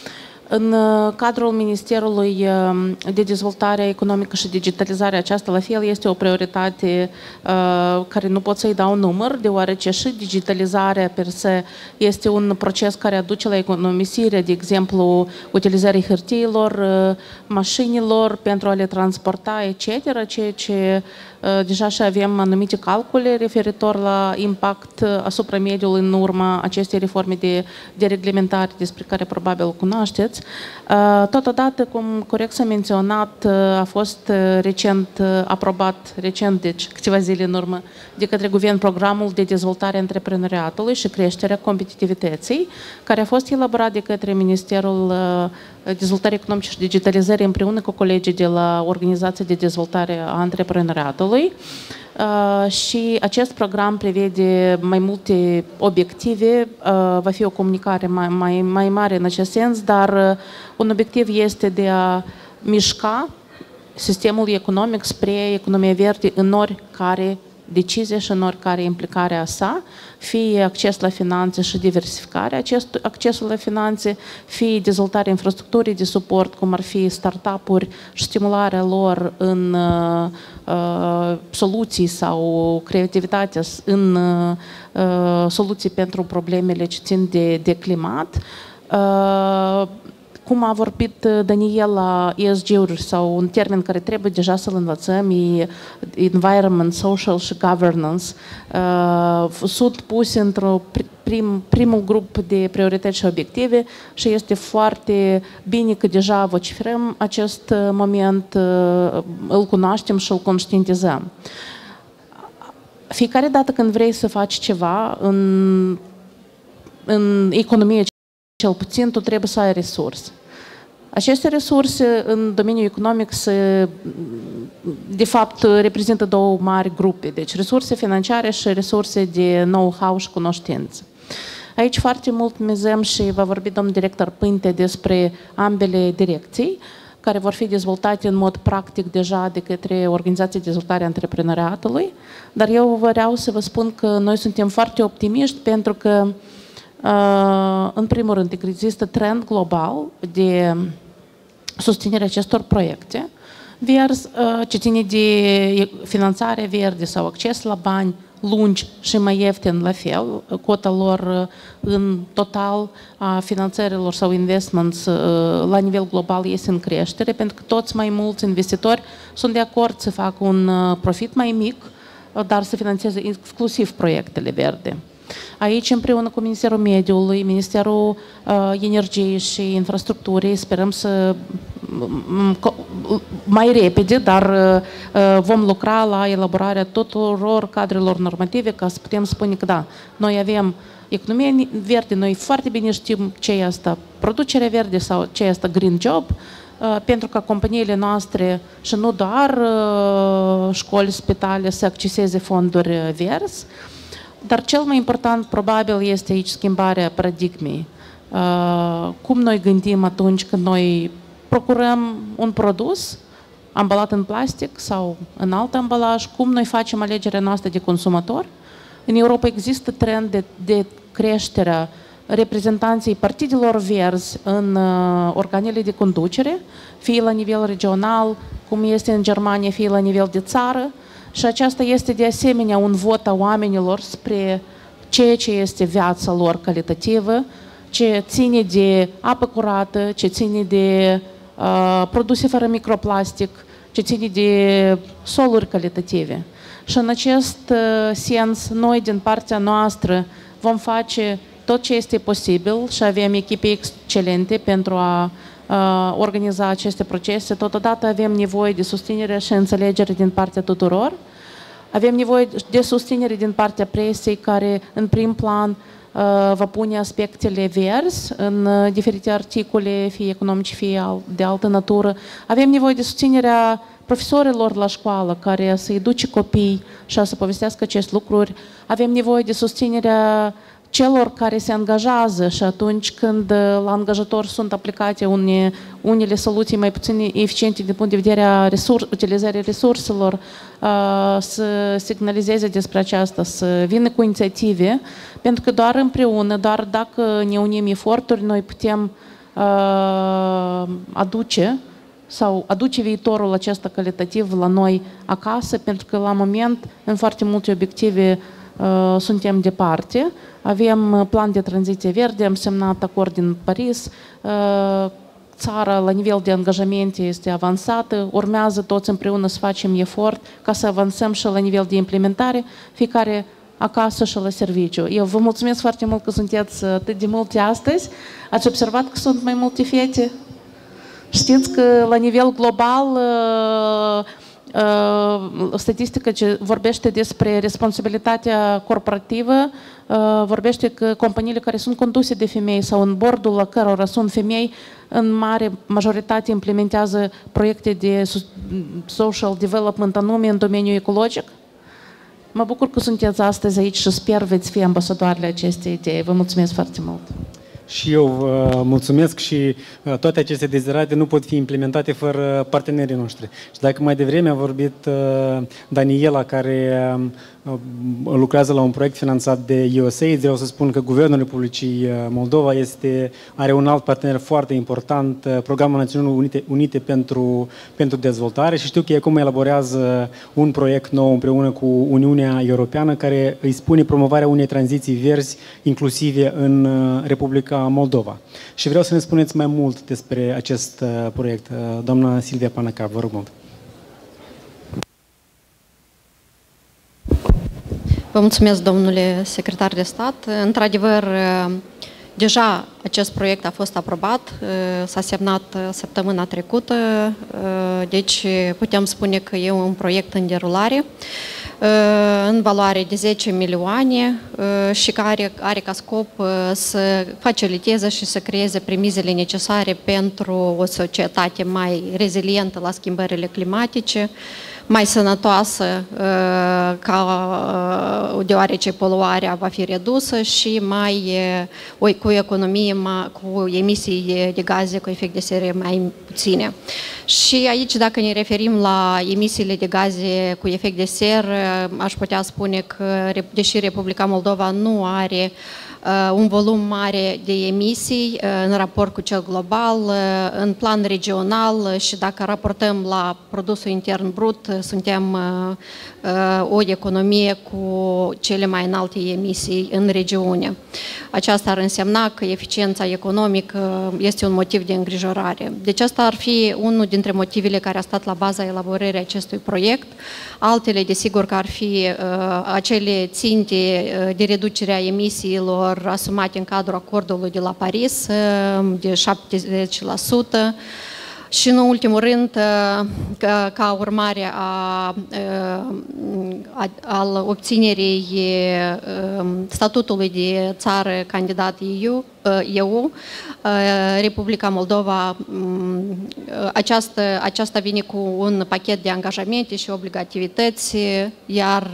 În cadrul Ministerului de Dezvoltare Economică și Digitalizare, aceasta la fel este o prioritate uh, care nu pot să-i dau număr, deoarece și digitalizarea per se este un proces care aduce la economisire, de exemplu, utilizării hârtiilor, uh, mașinilor pentru a le transporta, et cetera, ceea ce uh, deja și avem anumite calcule referitor la impact asupra mediului în urma acestei reforme de, de reglementare despre care probabil cunoașteți. Totodată, cum corect s-a menționat, a fost recent aprobat, recent, deci câteva zile în urmă, de către Guvern programul de dezvoltare a antreprenoriatului și creșterea competitivității, care a fost elaborat de către Ministerul Dezvoltării Economice și Digitalizării împreună cu colegii de la Organizația de Dezvoltare a Antreprenoriatului. Uh, și acest program prevede mai multe obiective, uh, va fi o comunicare mai, mai, mai mare în acest sens, dar uh, un obiectiv este de a mișca sistemul economic spre economia verde în oricare decizie și în oricare implicare a sa, fie acces la finanțe și diversificarea acest, accesul la finanțe, fie dezvoltarea infrastructurii de suport, cum ar fi startup-uri și stimularea lor în uh, uh, soluții sau creativitatea în uh, soluții pentru problemele ce țin de, de climat. Uh, Cum a vorbit Daniel la E S G-uri sau un termen care trebuie deja să-l învățăm, e environment, social și governance, uh, sunt puse într-o prim, primul grup de priorități și obiective și este foarte bine că deja vociferăm acest moment, uh, îl cunoaștem și îl conștientizăm. Fiecare dată când vrei să faci ceva în, în economie, cel puțin, tu trebuie să ai resurse. Aceste resurse în domeniul economic se, de fapt, reprezintă două mari grupe, deci resurse financiare și resurse de know-how și cunoștință. Aici foarte mult mizăm și va vorbi domnul director Pinte despre ambele direcții, care vor fi dezvoltate în mod practic deja de către Organizația de Dezvoltare a Antreprenoriatului, dar eu vreau să vă spun că noi suntem foarte optimiști pentru că în primul rând, există trend global de susținerea acestor proiecte, vers ce ține de finanțare verde sau acces la bani lungi și mai ieftin la fel. Cota lor în total a finanțărilor sau investments la nivel global este în creștere, pentru că toți mai mulți investitori sunt de acord să facă un profit mai mic, dar să finanțeze exclusiv proiectele verde. Aici, împreună cu Ministerul Mediului, Ministerul uh, Energiei și Infrastructurii, sperăm să mai repede, dar uh, vom lucra la elaborarea tuturor cadrelor normative ca să putem spune că da, noi avem economie verde, noi foarte bine știm ce este producerea verde sau ce este green job, uh, pentru ca companiile noastre și nu doar uh, școli, spitale să acceseze fonduri verzi. Dar cel mai important, probabil, este aici schimbarea paradigmei. Uh, cum noi gândim atunci când noi procurăm un produs ambalat în plastic sau în alt ambalaj, cum noi facem alegerea noastră de consumator. În Europa există trend de, de creșterea reprezentanței partidelor verzi în uh, organele de conducere, fie la nivel regional, cum este în Germania, fie la nivel de țară. Și aceasta este de asemenea un vot a oamenilor spre ceea ce este viața lor calitativă, ce ține de apă curată, ce ține de uh, produse fără microplastic, ce ține de soluri calitative. Și în acest uh, sens, noi din partea noastră vom face tot ce este posibil și avem echipe excelente pentru a uh, organiza aceste procese. Totodată avem nevoie de susținere și înțelegere din partea tuturor. Avem nevoie de susținere din partea presei care în prim plan uh, va pune aspectele verzi în uh, diferite articole, fie economice, fie de altă natură. Avem nevoie de susținerea profesorilor la școală care să educe copii și să povestească aceste lucruri. Avem nevoie de susținerea celor care se angajează și atunci când la angajator sunt aplicate une, unele soluții mai puțin eficiente din punct de vedere a resurs, utilizării resurselor, să semnalizeze despre aceasta, să vină cu inițiative, pentru că doar împreună, doar dacă ne unim eforturi, noi putem aduce sau aduce viitorul acesta calitativ la noi acasă, pentru că la moment, în foarte multe obiective, uh, suntem departe. Avem plan de tranziție verde, am semnat acord din Paris, uh, țara la nivel de angajamente este avansată, urmează toți împreună să facem efort ca să avansăm și la nivel de implementare, fiecare acasă și la serviciu. Eu vă mulțumesc foarte mult că sunteți atât de multe astăzi. Ați observat că sunt mai multe fete? Știți că la nivel global statistica ce vorbește despre responsabilitatea corporativă, vorbește că companiile care sunt conduse de femei sau în bordul la cărora sunt femei, în mare majoritate implementează proiecte de social development anume în domeniul ecologic. Mă bucur că sunteți astăzi aici și sper veți fi ambasadoarele acestei idei. Vă mulțumesc foarte mult! Și eu vă mulțumesc și toate aceste dezirate nu pot fi implementate fără partenerii noștri. Și dacă mai devreme a vorbit Daniela, care lucrează la un proiect finanțat de U S A I D, vreau să spun că Guvernul Republicii Moldova este, are un alt partener foarte important, Programul Națiunilor Unite, Unite pentru, pentru Dezvoltare, și știu că acum elaborează un proiect nou împreună cu Uniunea Europeană care îi spune promovarea unei tranziții verzi inclusive în Republica Moldova. Și vreau să ne spuneți mai mult despre acest proiect. Doamna Silvia Panaca, vă rog mult. Vă mulțumesc, domnule secretar de stat. Într-adevăr, deja acest proiect a fost aprobat, s-a semnat săptămâna trecută, deci putem spune că e un proiect în derulare, în valoare de zece milioane și care are ca scop să faciliteze și să creeze premizele necesare pentru o societate mai rezilientă la schimbările climatice, mai sănătoasă, ca, deoarece poluarea va fi redusă și mai, cu economie, cu emisii de gaze cu efect de seră mai puține. Și aici, dacă ne referim la emisiile de gaze cu efect de seră, aș putea spune că, deși Republica Moldova nu are un volum mare de emisii în raport cu cel global, în plan regional și dacă raportăm la produsul intern brut, suntem o economie cu cele mai înalte emisii în regiune. Aceasta ar însemna că eficiența economică este un motiv de îngrijorare. Deci asta ar fi unul dintre motivele care a stat la baza elaborării acestui proiect. Altele, desigur, că ar fi acele ținte de reducere a emisiilor asumate în cadrul acordului de la Paris de șaptezeci la sută și, în ultimul rând, ca, ca urmare a, a, al obținerii statutului de țară candidat E U, Republica Moldova, aceasta, aceasta vine cu un pachet de angajamente și obligativități, iar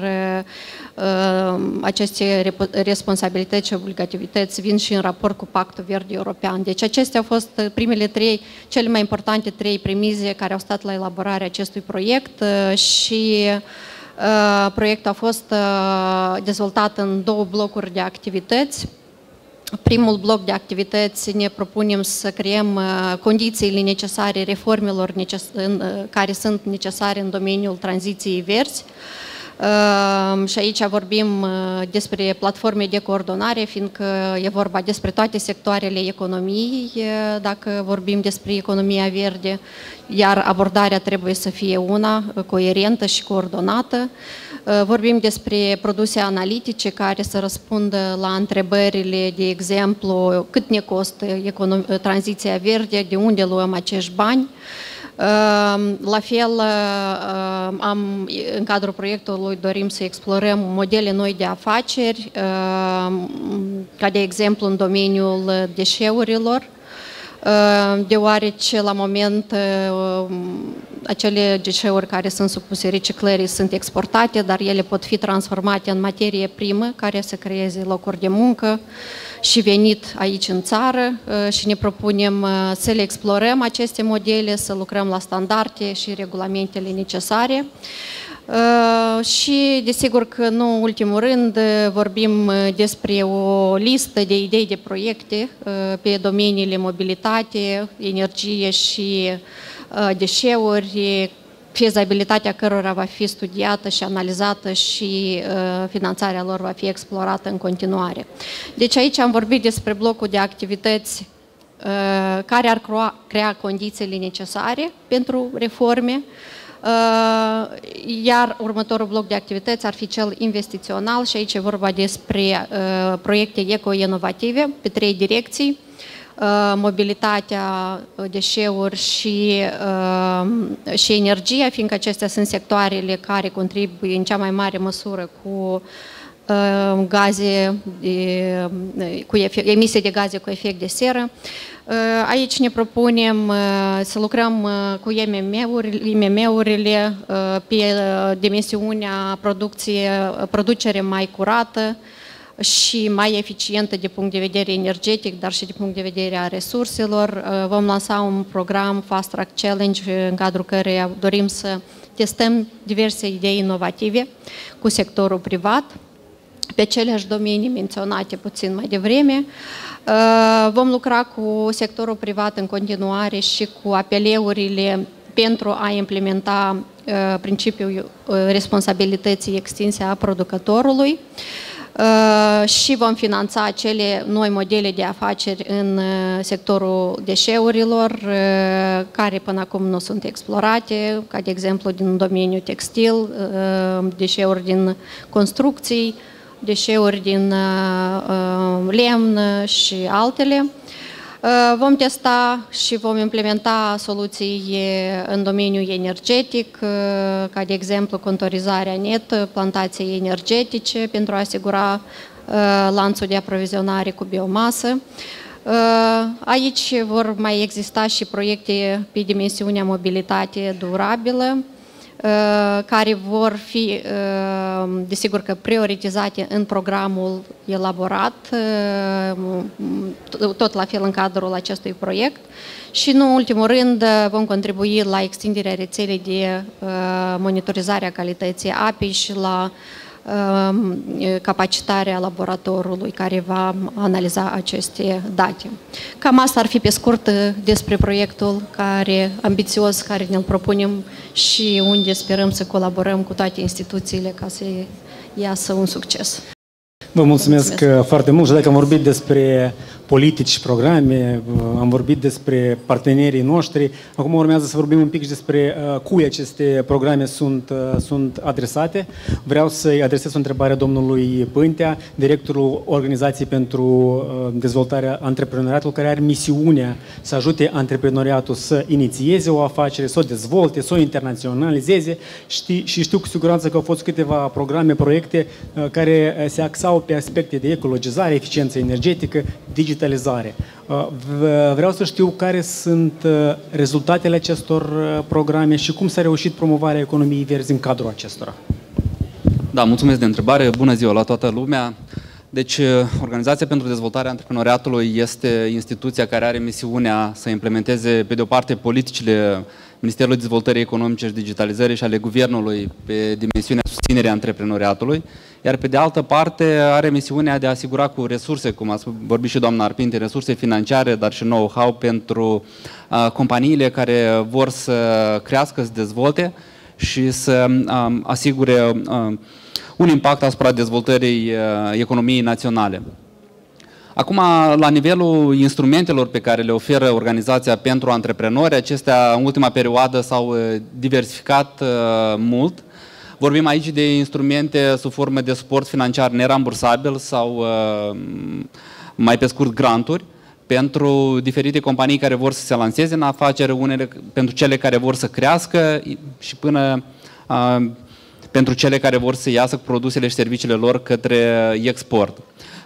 aceste responsabilități și obligativități vin și în raport cu Pactul Verde European. Deci acestea au fost primele trei, cele mai importante trei premize care au stat la elaborarea acestui proiect și proiectul a fost dezvoltat în două blocuri de activități. Primul bloc de activități ne propunem să creăm condițiile necesare reformelor care sunt necesare în domeniul tranziției verzi. Și aici vorbim despre platforme de coordonare, fiindcă e vorba despre toate sectoarele economiei, dacă vorbim despre economia verde, iar abordarea trebuie să fie una coerentă și coordonată. Vorbim despre produse analitice care să răspundă la întrebările, de exemplu, cât ne costă tranziția verde, de unde luăm acești bani. La fel, am, în cadrul proiectului dorim să explorăm modele noi de afaceri, ca de exemplu în domeniul deșeurilor, deoarece la moment acele deșeuri care sunt supuse reciclării sunt exportate, dar ele pot fi transformate în materie primă care să creeze locuri de muncă și venit aici în țară și ne propunem să le explorăm aceste modele, să lucrăm la standarde și regulamentele necesare. Uh, și desigur că nu în ultimul rând vorbim despre o listă de idei de proiecte uh, pe domeniile mobilitate, energie și uh, deșeuri, fezabilitatea cărora va fi studiată și analizată și uh, finanțarea lor va fi explorată în continuare. Deci aici am vorbit despre blocul de activități uh, care ar crea, crea condițiile necesare pentru reforme, iar următorul bloc de activități ar fi cel investițional și aici e vorba despre uh, proiecte eco-inovative pe trei direcții, uh, mobilitatea, deșeuri și, uh, și energia, fiindcă acestea sunt sectoarele care contribuie în cea mai mare măsură cu uh, gaze, de, cu efect, emisii de gaze cu efect de seră. Aici ne propunem să lucrăm cu I M M-urile pe dimensiunea producție, producere mai curată și mai eficientă de punct de vedere energetic, dar și de punct de vedere a resurselor. Vom lansa un program Fast Track Challenge în cadrul căreia dorim să testăm diverse idei inovative cu sectorul privat pe aceleași domenii menționate puțin mai devreme. Vom lucra cu sectorul privat în continuare și cu apeleurile pentru a implementa principiul responsabilității extinse a producătorului și vom finanța acele noi modele de afaceri în sectorul deșeurilor care până acum nu sunt explorate, ca de exemplu din domeniul textil, deșeuri din construcții, deșeuri din uh, lemn și altele. Uh, vom testa și vom implementa soluții în domeniul energetic, uh, ca de exemplu contorizarea net, plantații energetice pentru a asigura uh, lanțul de aprovizionare cu biomasă. Uh, aici vor mai exista și proiecte pe dimensiunea mobilitate durabilă, care vor fi, desigur că prioritizate în programul elaborat, tot la fel în cadrul acestui proiect. Și nu în ultimul rând vom contribui la extinderea rețelei de monitorizare a calității apei și la capacitarea laboratorului care va analiza aceste date. Cam asta ar fi pe scurt despre proiectul care, ambițios care ne-l propunem și unde sperăm să colaborăm cu toate instituțiile ca să iasă un succes. Vă mulțumesc, mulțumesc foarte mult și dacă am vorbit despre politici și programe, am vorbit despre partenerii noștri, acum urmează să vorbim un pic și despre uh, cui aceste programe sunt, uh, sunt adresate. Vreau să-i adresez o întrebare domnului Pântea, directorul Organizației pentru uh, Dezvoltarea Antreprenoriatului, care are misiunea să ajute antreprenoriatul să inițieze o afacere, să o dezvolte, să o internaționalizeze. Știi, și știu cu siguranță că au fost câteva programe, proiecte uh, care se axau pe aspecte de ecologizare, eficiență energetică, digitalizare. Vreau să știu care sunt rezultatele acestor programe și cum s-a reușit promovarea economiei verzi în cadrul acestora. Da, mulțumesc de întrebare. Bună ziua la toată lumea. Deci, Organizația pentru Dezvoltarea Antreprenoriatului este instituția care are misiunea să implementeze, pe de o parte, politicile Ministerului Dezvoltării Economice și Digitalizării și ale Guvernului pe dimensiunea susținerii antreprenoriatului, iar pe de altă parte are misiunea de a asigura cu resurse, cum a vorbit și doamna Arpinte, resurse financiare, dar și know-how pentru uh, companiile care vor să crească, să dezvolte și să uh, asigure uh, un impact asupra dezvoltării uh, economiei naționale. Acum, la nivelul instrumentelor pe care le oferă organizația pentru antreprenori, acestea în ultima perioadă s-au diversificat uh, mult. Vorbim aici de instrumente sub formă de suport financiar nerambursabil sau, uh, mai pe scurt, granturi pentru diferite companii care vor să se lanseze în afacere, unele pentru cele care vor să crească și până uh, pentru cele care vor să iasă cu produsele și serviciile lor către export.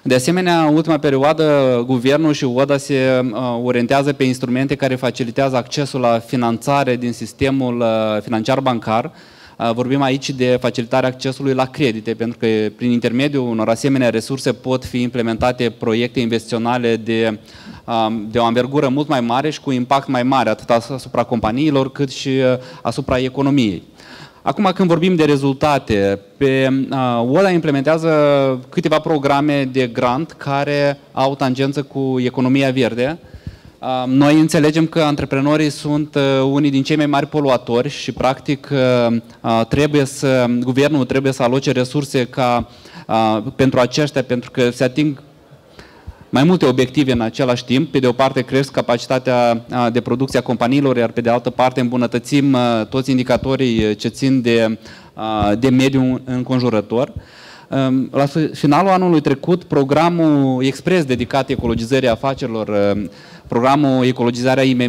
De asemenea, în ultima perioadă, Guvernul și ODA se orientează pe instrumente care facilitează accesul la finanțare din sistemul financiar bancar. Vorbim aici de facilitarea accesului la credite, pentru că prin intermediul unor asemenea resurse pot fi implementate proiecte investiționale de, de o anvergură mult mai mare și cu impact mai mare, atât asupra companiilor cât și asupra economiei. Acum, când vorbim de rezultate, pe ODA implementează câteva programe de grant care au tangență cu economia verde. Noi înțelegem că antreprenorii sunt unii din cei mai mari poluatori și, practic, trebuie să, guvernul trebuie să aloce resurse ca, pentru aceștia, pentru că se ating mai multe obiective în același timp. Pe de o parte cresc capacitatea de producție a companiilor, iar pe de altă parte îmbunătățim toți indicatorii ce țin de, de mediul înconjurător. La finalul anului trecut, programul expres dedicat ecologizării afacerilor, programul Ecologizarea I M M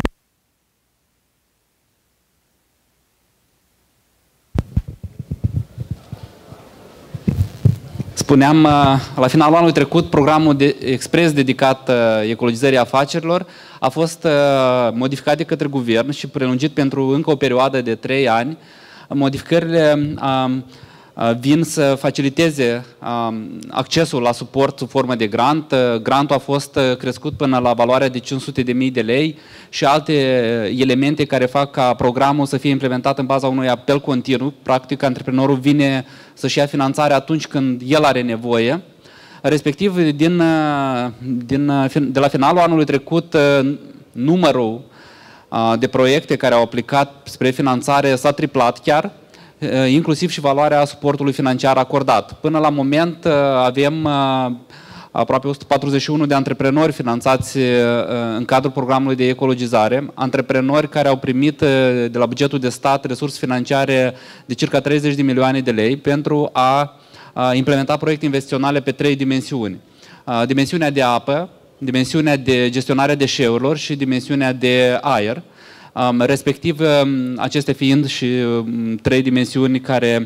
Spuneam, la finalul anului trecut, programul de, expres dedicat ecologizării afacerilor a fost modificat de către guvern și prelungit pentru încă o perioadă de trei ani. Modificările vin să faciliteze accesul la suport sub formă de grant. Grantul a fost crescut până la valoarea de cinci sute de mii de lei și alte elemente care fac ca programul să fie implementat în baza unui apel continuu. Practic, antreprenorul vine să-și ia finanțare atunci când el are nevoie. Respectiv, din, din, de la finalul anului trecut, numărul de proiecte care au aplicat spre finanțare s-a triplat chiar, inclusiv și valoarea suportului financiar acordat. Până la moment avem aproape o sută patruzeci și unu de antreprenori finanțați în cadrul programului de ecologizare, antreprenori care au primit de la bugetul de stat resurse financiare de circa treizeci de milioane de lei pentru a implementa proiecte investiționale pe trei dimensiuni. Dimensiunea de apă, dimensiunea de gestionare deșeurilor și dimensiunea de aer. Respectiv, acestea fiind și trei dimensiuni care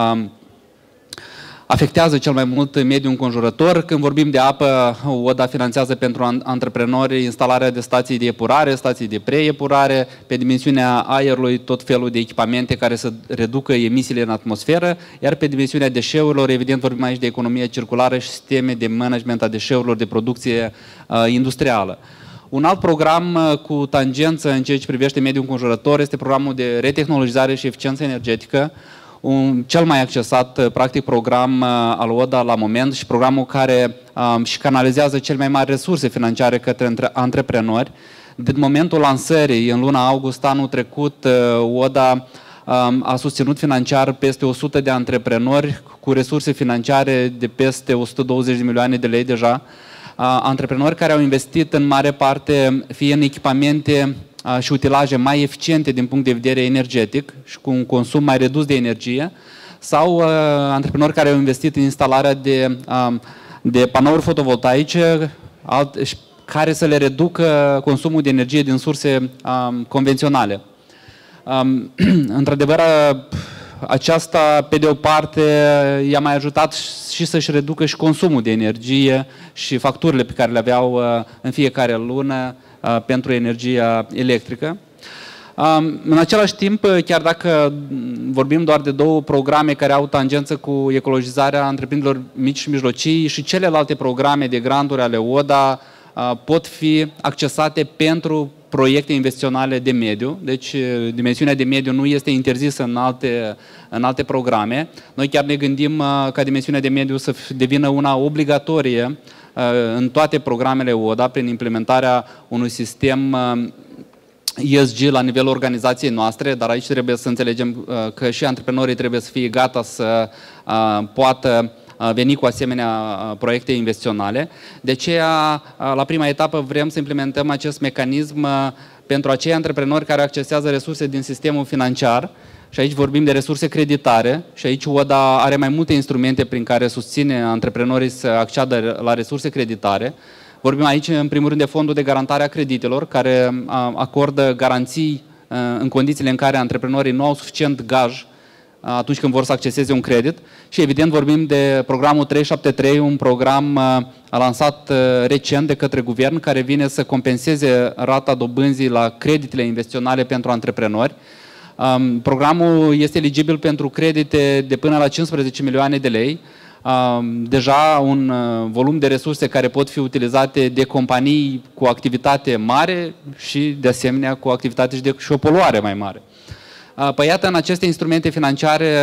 afectează cel mai mult mediul înconjurător. Când vorbim de apă, ODA finanțează pentru antreprenori instalarea de stații de epurare, stații de preepurare, pe dimensiunea aerului tot felul de echipamente care să reducă emisiile în atmosferă, iar pe dimensiunea deșeurilor, evident vorbim aici de economie circulară și sisteme de management a deșeurilor de producție uh, industrială. Un alt program cu tangență în ceea ce privește mediul înconjurător este programul de retehnologizare și eficiență energetică, un cel mai accesat, practic, program al ODA la moment și programul care um, și canalizează cel mai mari resurse financiare către antreprenori. Din momentul lansării, în luna august anul trecut, ODA um, a susținut financiar peste o sută de antreprenori cu resurse financiare de peste o sută douăzeci de milioane de lei deja. Antreprenori care au investit în mare parte fie în echipamente și utilaje mai eficiente din punct de vedere energetic și cu un consum mai redus de energie, sau antreprenori care au investit în instalarea de, de panouri fotovoltaice care să le reducă consumul de energie din surse convenționale. Într-adevăr, aceasta, pe de o parte, i-a mai ajutat și să-și reducă și consumul de energie și facturile pe care le aveau în fiecare lună pentru energia electrică. În același timp, chiar dacă vorbim doar de două programe care au tangență cu ecologizarea întreprinderilor mici și mijlocii, și celelalte programe de granturi ale ODA pot fi accesate pentru proiecte investiționale de mediu, deci dimensiunea de mediu nu este interzisă în alte, în alte programe. Noi chiar ne gândim ca dimensiunea de mediu să devină una obligatorie în toate programele ODA prin implementarea unui sistem E S G la nivelul organizației noastre, dar aici trebuie să înțelegem că și antreprenorii trebuie să fie gata să poată veni cu asemenea proiecte investiționale. De aceea, la prima etapă, vrem să implementăm acest mecanism pentru acei antreprenori care accesează resurse din sistemul financiar, și aici vorbim de resurse creditare, și aici ODA are mai multe instrumente prin care susține antreprenorii să acceadă la resurse creditare. Vorbim aici, în primul rând, de fondul de garantare a creditelor, care acordă garanții în condițiile în care antreprenorii nu au suficient gaj atunci când vor să acceseze un credit și evident vorbim de programul trei șapte trei, un program lansat recent de către guvern care vine să compenseze rata dobânzii la creditele investiționale pentru antreprenori. Programul este eligibil pentru credite de până la cincisprezece milioane de lei. Deja un volum de resurse care pot fi utilizate de companii cu activitate mare și de asemenea cu activitate și, de, și o poluare mai mare. Păi iată, în aceste instrumente financiare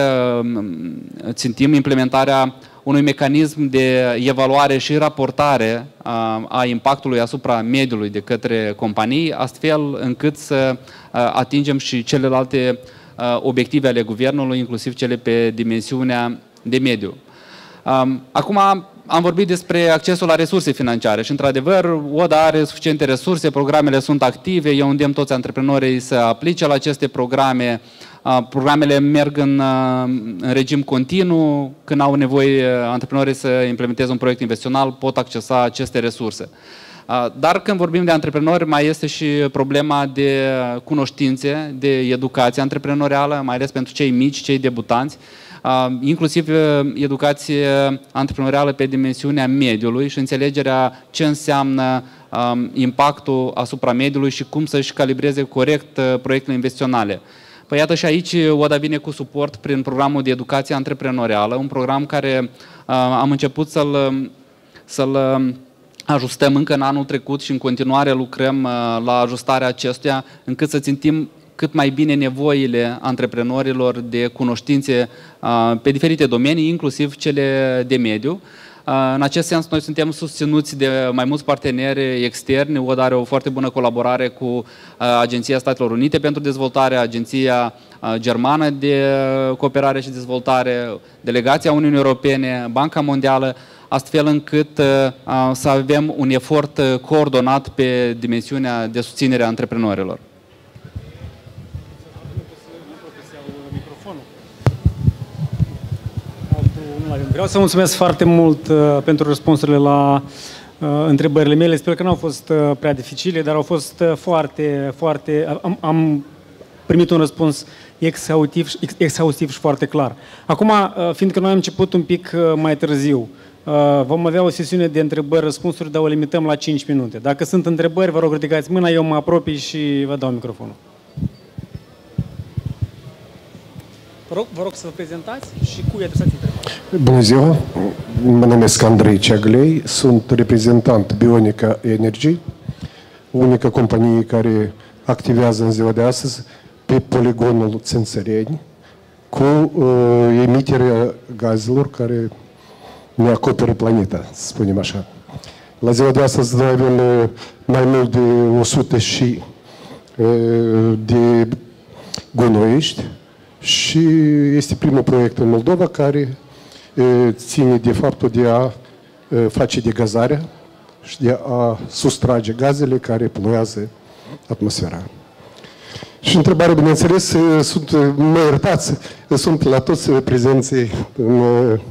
țintim implementarea unui mecanism de evaluare și raportare a, a impactului asupra mediului de către companii, astfel încât să atingem și celelalte obiective ale guvernului, inclusiv cele pe dimensiunea de mediu. Acum am vorbit despre accesul la resurse financiare și, într-adevăr, O D A are suficiente resurse, programele sunt active, eu îndemn toți antreprenorii să aplice la aceste programe. Programele merg în, în regim continuu, când au nevoie antreprenorii să implementeze un proiect investițional, pot accesa aceste resurse. Dar când vorbim de antreprenori, mai este și problema de cunoștințe, de educație antreprenorială, mai ales pentru cei mici, cei debutanți, inclusiv educație antreprenorială pe dimensiunea mediului și înțelegerea ce înseamnă impactul asupra mediului și cum să-și calibreze corect proiectele investiționale. Păi iată, și aici O D A vine cu suport prin programul de educație antreprenorială, un program care am început să-l să-l ajustăm încă în anul trecut și în continuare lucrăm la ajustarea acestuia, încât să țintim cât mai bine nevoile antreprenorilor de cunoștințe pe diferite domenii, inclusiv cele de mediu. În acest sens, noi suntem susținuți de mai mulți parteneri externi. O D A are o foarte bună colaborare cu Agenția Statelor Unite pentru Dezvoltare, Agenția Germană de Cooperare și Dezvoltare, Delegația Uniunii Europene, Banca Mondială, astfel încât să avem un efort coordonat pe dimensiunea de susținere a antreprenorilor. Vreau să mulțumesc foarte mult uh, pentru răspunsurile la uh, întrebările mele. Sper că nu au fost uh, prea dificile, dar au fost uh, foarte, foarte... Am, am primit un răspuns exhaustiv, exhaustiv și foarte clar. Acum, uh, fiindcă noi am început un pic uh, mai târziu, uh, vom avea o sesiune de întrebări-răspunsuri, dar o limităm la cinci minute. Dacă sunt întrebări, vă rog, ridicați mâna, eu mă apropii și vă dau microfonul. Vă rog, vă rog să vă prezentați și cui adresați întrebări. Bună ziua! Mă numesc Andrei Ceaglei, sunt reprezentant Bionica Energy, unica companie care activează în ziua de astăzi pe poligonul Țânțăreni cu uh, emiterea gazelor care ne acoperă planeta, să spunem așa. La ziua de astăzi noi avem uh, mai mult de o sută și uh, de gunoiești, și este primul proiect în Moldova care e, ține de faptul de a e, face degazarea și de a sustrage gazele care poluează atmosfera. Și întrebarea, bineînțeles, sunt, mă iertați, sunt la toți prezenții în,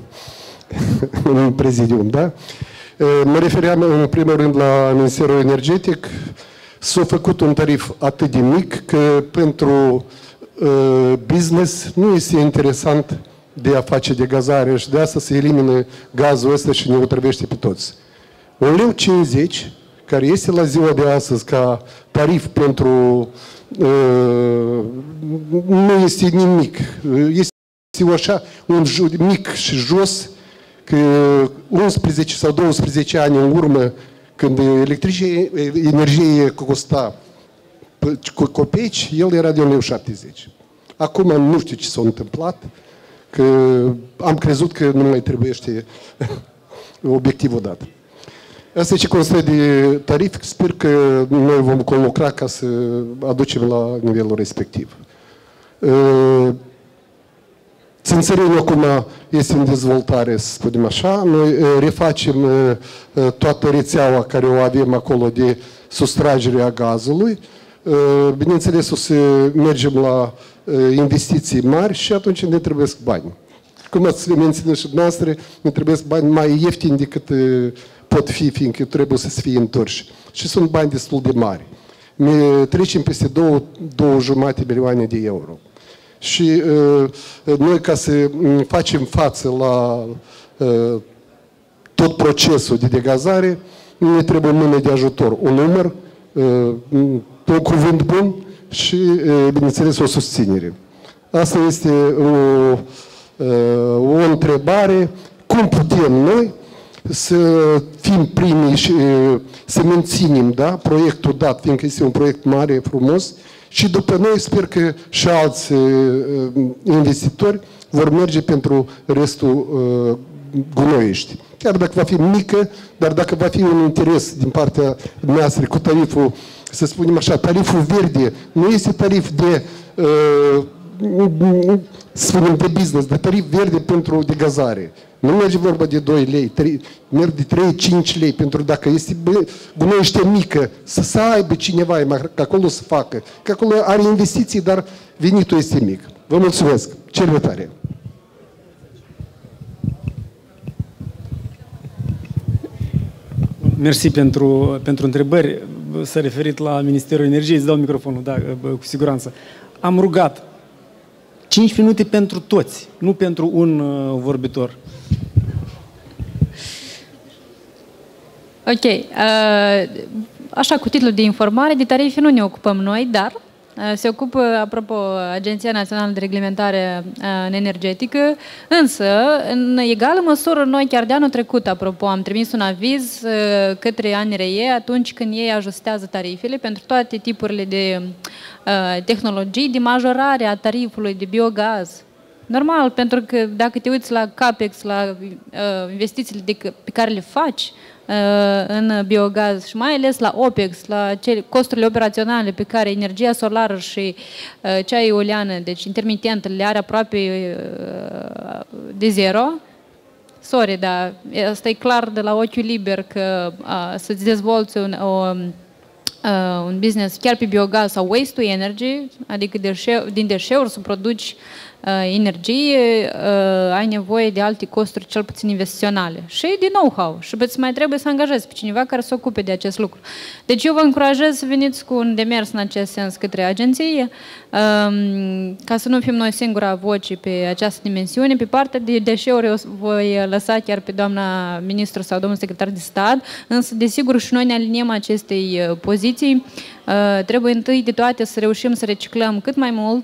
în prezidium, da? Mă refeream în primul rând la Ministerul Energetic. S-a făcut un tarif atât de mic că pentru business nu este interesant de a face degazare și de asta se elimină gazul ăsta și ne otrăvește pe toți. un leu cincizeci, care este la ziua de astăzi ca tarif pentru... Uh, nu este nimic. Este așa un mic și jos, că unsprezece sau douăsprezece ani în urmă, când electrice, energie costa cu copeici, el era de un leu șaptezeci. Acum nu știu ce s-a întâmplat, că am crezut că nu mai trebuiește obiectivul dat. Asta e ce constă de tarif. Sper că noi vom conlucra ca să aducem la nivelul respectiv. Țânțărenul acum este în dezvoltare, să spunem așa. Noi refacem toată rețeaua care o avem acolo de sustragere a gazului. Bineînțeles, o să mergem la investiții mari și atunci ne trebuie bani. Cum ați menționat și noastre, ne trebuie bani mai ieftini decât pot fi, fiindcă trebuie să se fie întorși. Și sunt bani destul de mari. Ne trecem peste două, două jumate milioane de euro. Și noi, ca să facem față la tot procesul de degazare, ne trebuie mână de ajutor, un număr, un cuvânt bun și, bineînțeles, o susținere. Asta este o, o întrebare. Cum putem noi să fim primii și să menținem, da, proiectul dat, fiindcă este un proiect mare, frumos, și după noi sper că și alți investitori vor merge pentru restul Gunoiești. Chiar dacă va fi mică, dar dacă va fi un interes din partea noastră cu tariful, să spunem așa, tariful verde, nu este tarif de uh, să spunem de business, de tarif verde pentru degazare. Nu merge vorba de doi lei, trei, merg de trei cinci lei, pentru dacă este Gunoiește mică, să, să aibă cineva că acolo să facă, că acolo are investiții, dar venitul este mic. Vă mulțumesc. Cel tare. Mersi pentru, pentru întrebări. S-a referit la Ministerul Energiei, îți dau microfonul, da, cu siguranță. Am rugat cinci minute pentru toți, nu pentru un uh, vorbitor. Ok. Uh, așa, cu titlul de informare, de tarife nu ne ocupăm noi, dar uh, se ocupă, apropo, Agenția Națională de Reglementare uh, în Energetică, însă, în egală măsură, noi chiar de anul trecut, apropo, am trimis un aviz uh, către A N R E atunci când ei ajustează tarifele pentru toate tipurile de uh, tehnologii, de majorare a tarifului de biogaz. Normal, pentru că dacă te uiți la CAPEX, la uh, investițiile de, pe care le faci uh, în biogaz și mai ales la OPEX, la cele, costurile operaționale pe care energia solară și uh, cea eoliană, deci intermitentă, le are aproape uh, de zero, sorry, dar asta e clar de la ochiul liber că uh, să-ți dezvolți un, o, uh, un business chiar pe biogaz sau waste to energy, adică deșeu, din deșeuri să produci Uh, energie, uh, ai nevoie de alte costuri, cel puțin investiționale. Și de know-how. Și îți mai trebuie să angajezi pe cineva care să se ocupe de acest lucru. Deci eu vă încurajez să veniți cu un demers în acest sens către agenție, um, ca să nu fim noi singura voce pe această dimensiune. Pe partea de deșeuri o voi lăsa chiar pe doamna ministru sau domnul secretar de stat, însă desigur și noi ne aliniem acestei poziții. Uh, trebuie întâi de toate să reușim să reciclăm cât mai mult,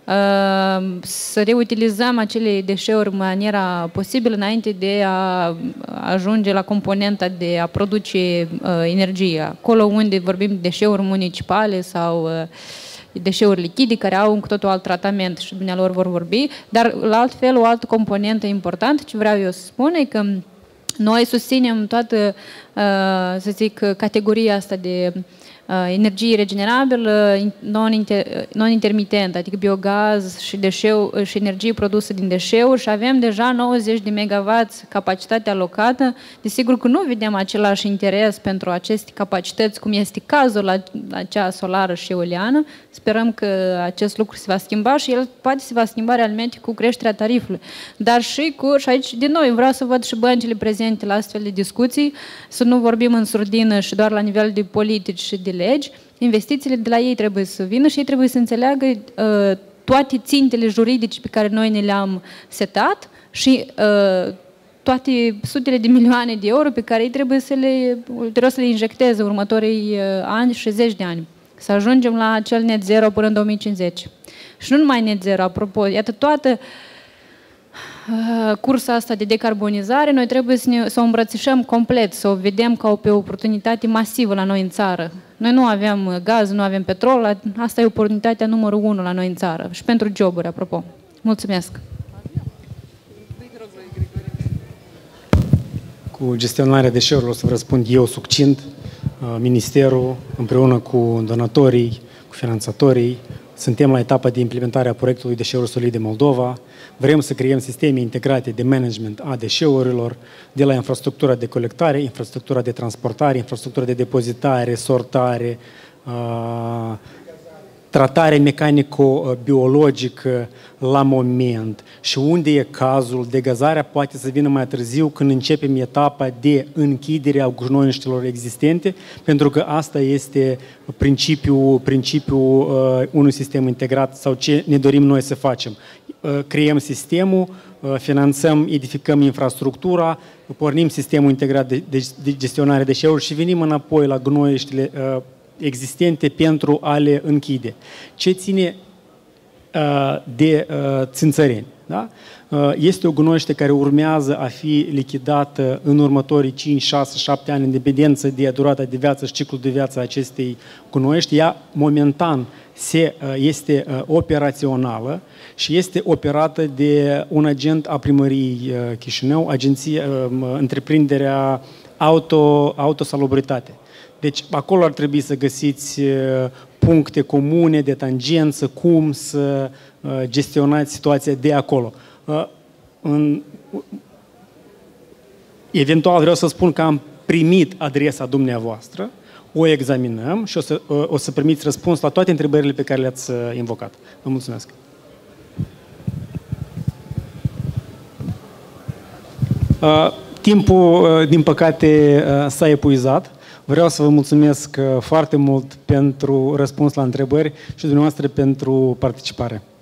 să reutilizăm acele deșeuri în maniera posibilă înainte de a ajunge la componenta de a produce uh, energie. Acolo unde vorbim de deșeuri municipale sau uh, deșeuri lichide care au un cu totul alt tratament și dumnealor vor vorbi, dar la alt fel o altă componentă importantă ce vreau eu să spun e că noi susținem toată, uh, să zic, categoria asta de Uh, energie regenerabilă, non-intermitentă, adică biogaz și, deșeu, și energie produsă din deșeuri și avem deja nouăzeci de megawatts capacitate alocată. Desigur că nu vedem același interes pentru aceste capacități cum este cazul la, la cea solară și eoliană. Sperăm că acest lucru se va schimba și el poate se va schimba realmente cu creșterea tarifului. Dar și cu, și aici din nou vreau să văd și băncile prezente la astfel de discuții, să nu vorbim în surdină și doar la nivel de politici și de legi, investițiile de la ei trebuie să vină și ei trebuie să înțeleagă uh, toate țintele juridice pe care noi ne le-am setat și uh, toate sutele de milioane de euro pe care ei trebuie să le, ulterior să le injecteze următorii uh, ani și zeci de ani. Să ajungem la acel net zero până în două mii cincizeci. Și nu numai net zero, apropo, iată toată cursa asta de decarbonizare, noi trebuie să, ne, să o îmbrățișăm complet, să o vedem ca o, pe o oportunitate masivă la noi în țară. Noi nu avem gaz, nu avem petrol, asta e oportunitatea numărul unu la noi în țară și pentru joburi, apropo. Mulțumesc! Cu gestionarea deșeurilor o să vă răspund eu succint, Ministerul împreună cu donatorii, cu finanțatorii. Suntem la etapa de implementare a proiectului Deșeuri Solide Moldova. Vrem să creăm sisteme integrate de management a deșeurilor, de la infrastructura de colectare, infrastructura de transportare, infrastructura de depozitare, sortare, tratare mecanico-biologică la moment și unde e cazul, degazarea poate să vină mai târziu când începem etapa de închidere a gunoieștilor existente, pentru că asta este principiul, principiul uh, unui sistem integrat sau ce ne dorim noi să facem. Uh, creăm sistemul, uh, finanțăm, edificăm infrastructura, pornim sistemul integrat de, de, de gestionare deșeuri și venim înapoi la gunoieștile uh, existente pentru a le închide. Ce ține uh, de uh, țânțăreni? Da? Uh, este o gunoiește care urmează a fi lichidată în următorii cinci, șase, șapte ani, în dependență de durata de viață și ciclul de viață a acestei gunoiești. Ea, momentan, se, uh, este uh, operațională și este operată de un agent a primăriei uh, Chișinău, agenția, uh, întreprinderea auto, autosalubritate. Deci acolo ar trebui să găsiți puncte comune de tangență, cum să gestionați situația de acolo. În... Eventual vreau să spun că am primit adresa dumneavoastră, o examinăm și o să, o să primiți răspuns la toate întrebările pe care le-ați invocat. Vă mulțumesc! Timpul, din păcate, s-a epuizat. Vreau să vă mulțumesc foarte mult pentru răspuns la întrebări și dumneavoastră pentru participare.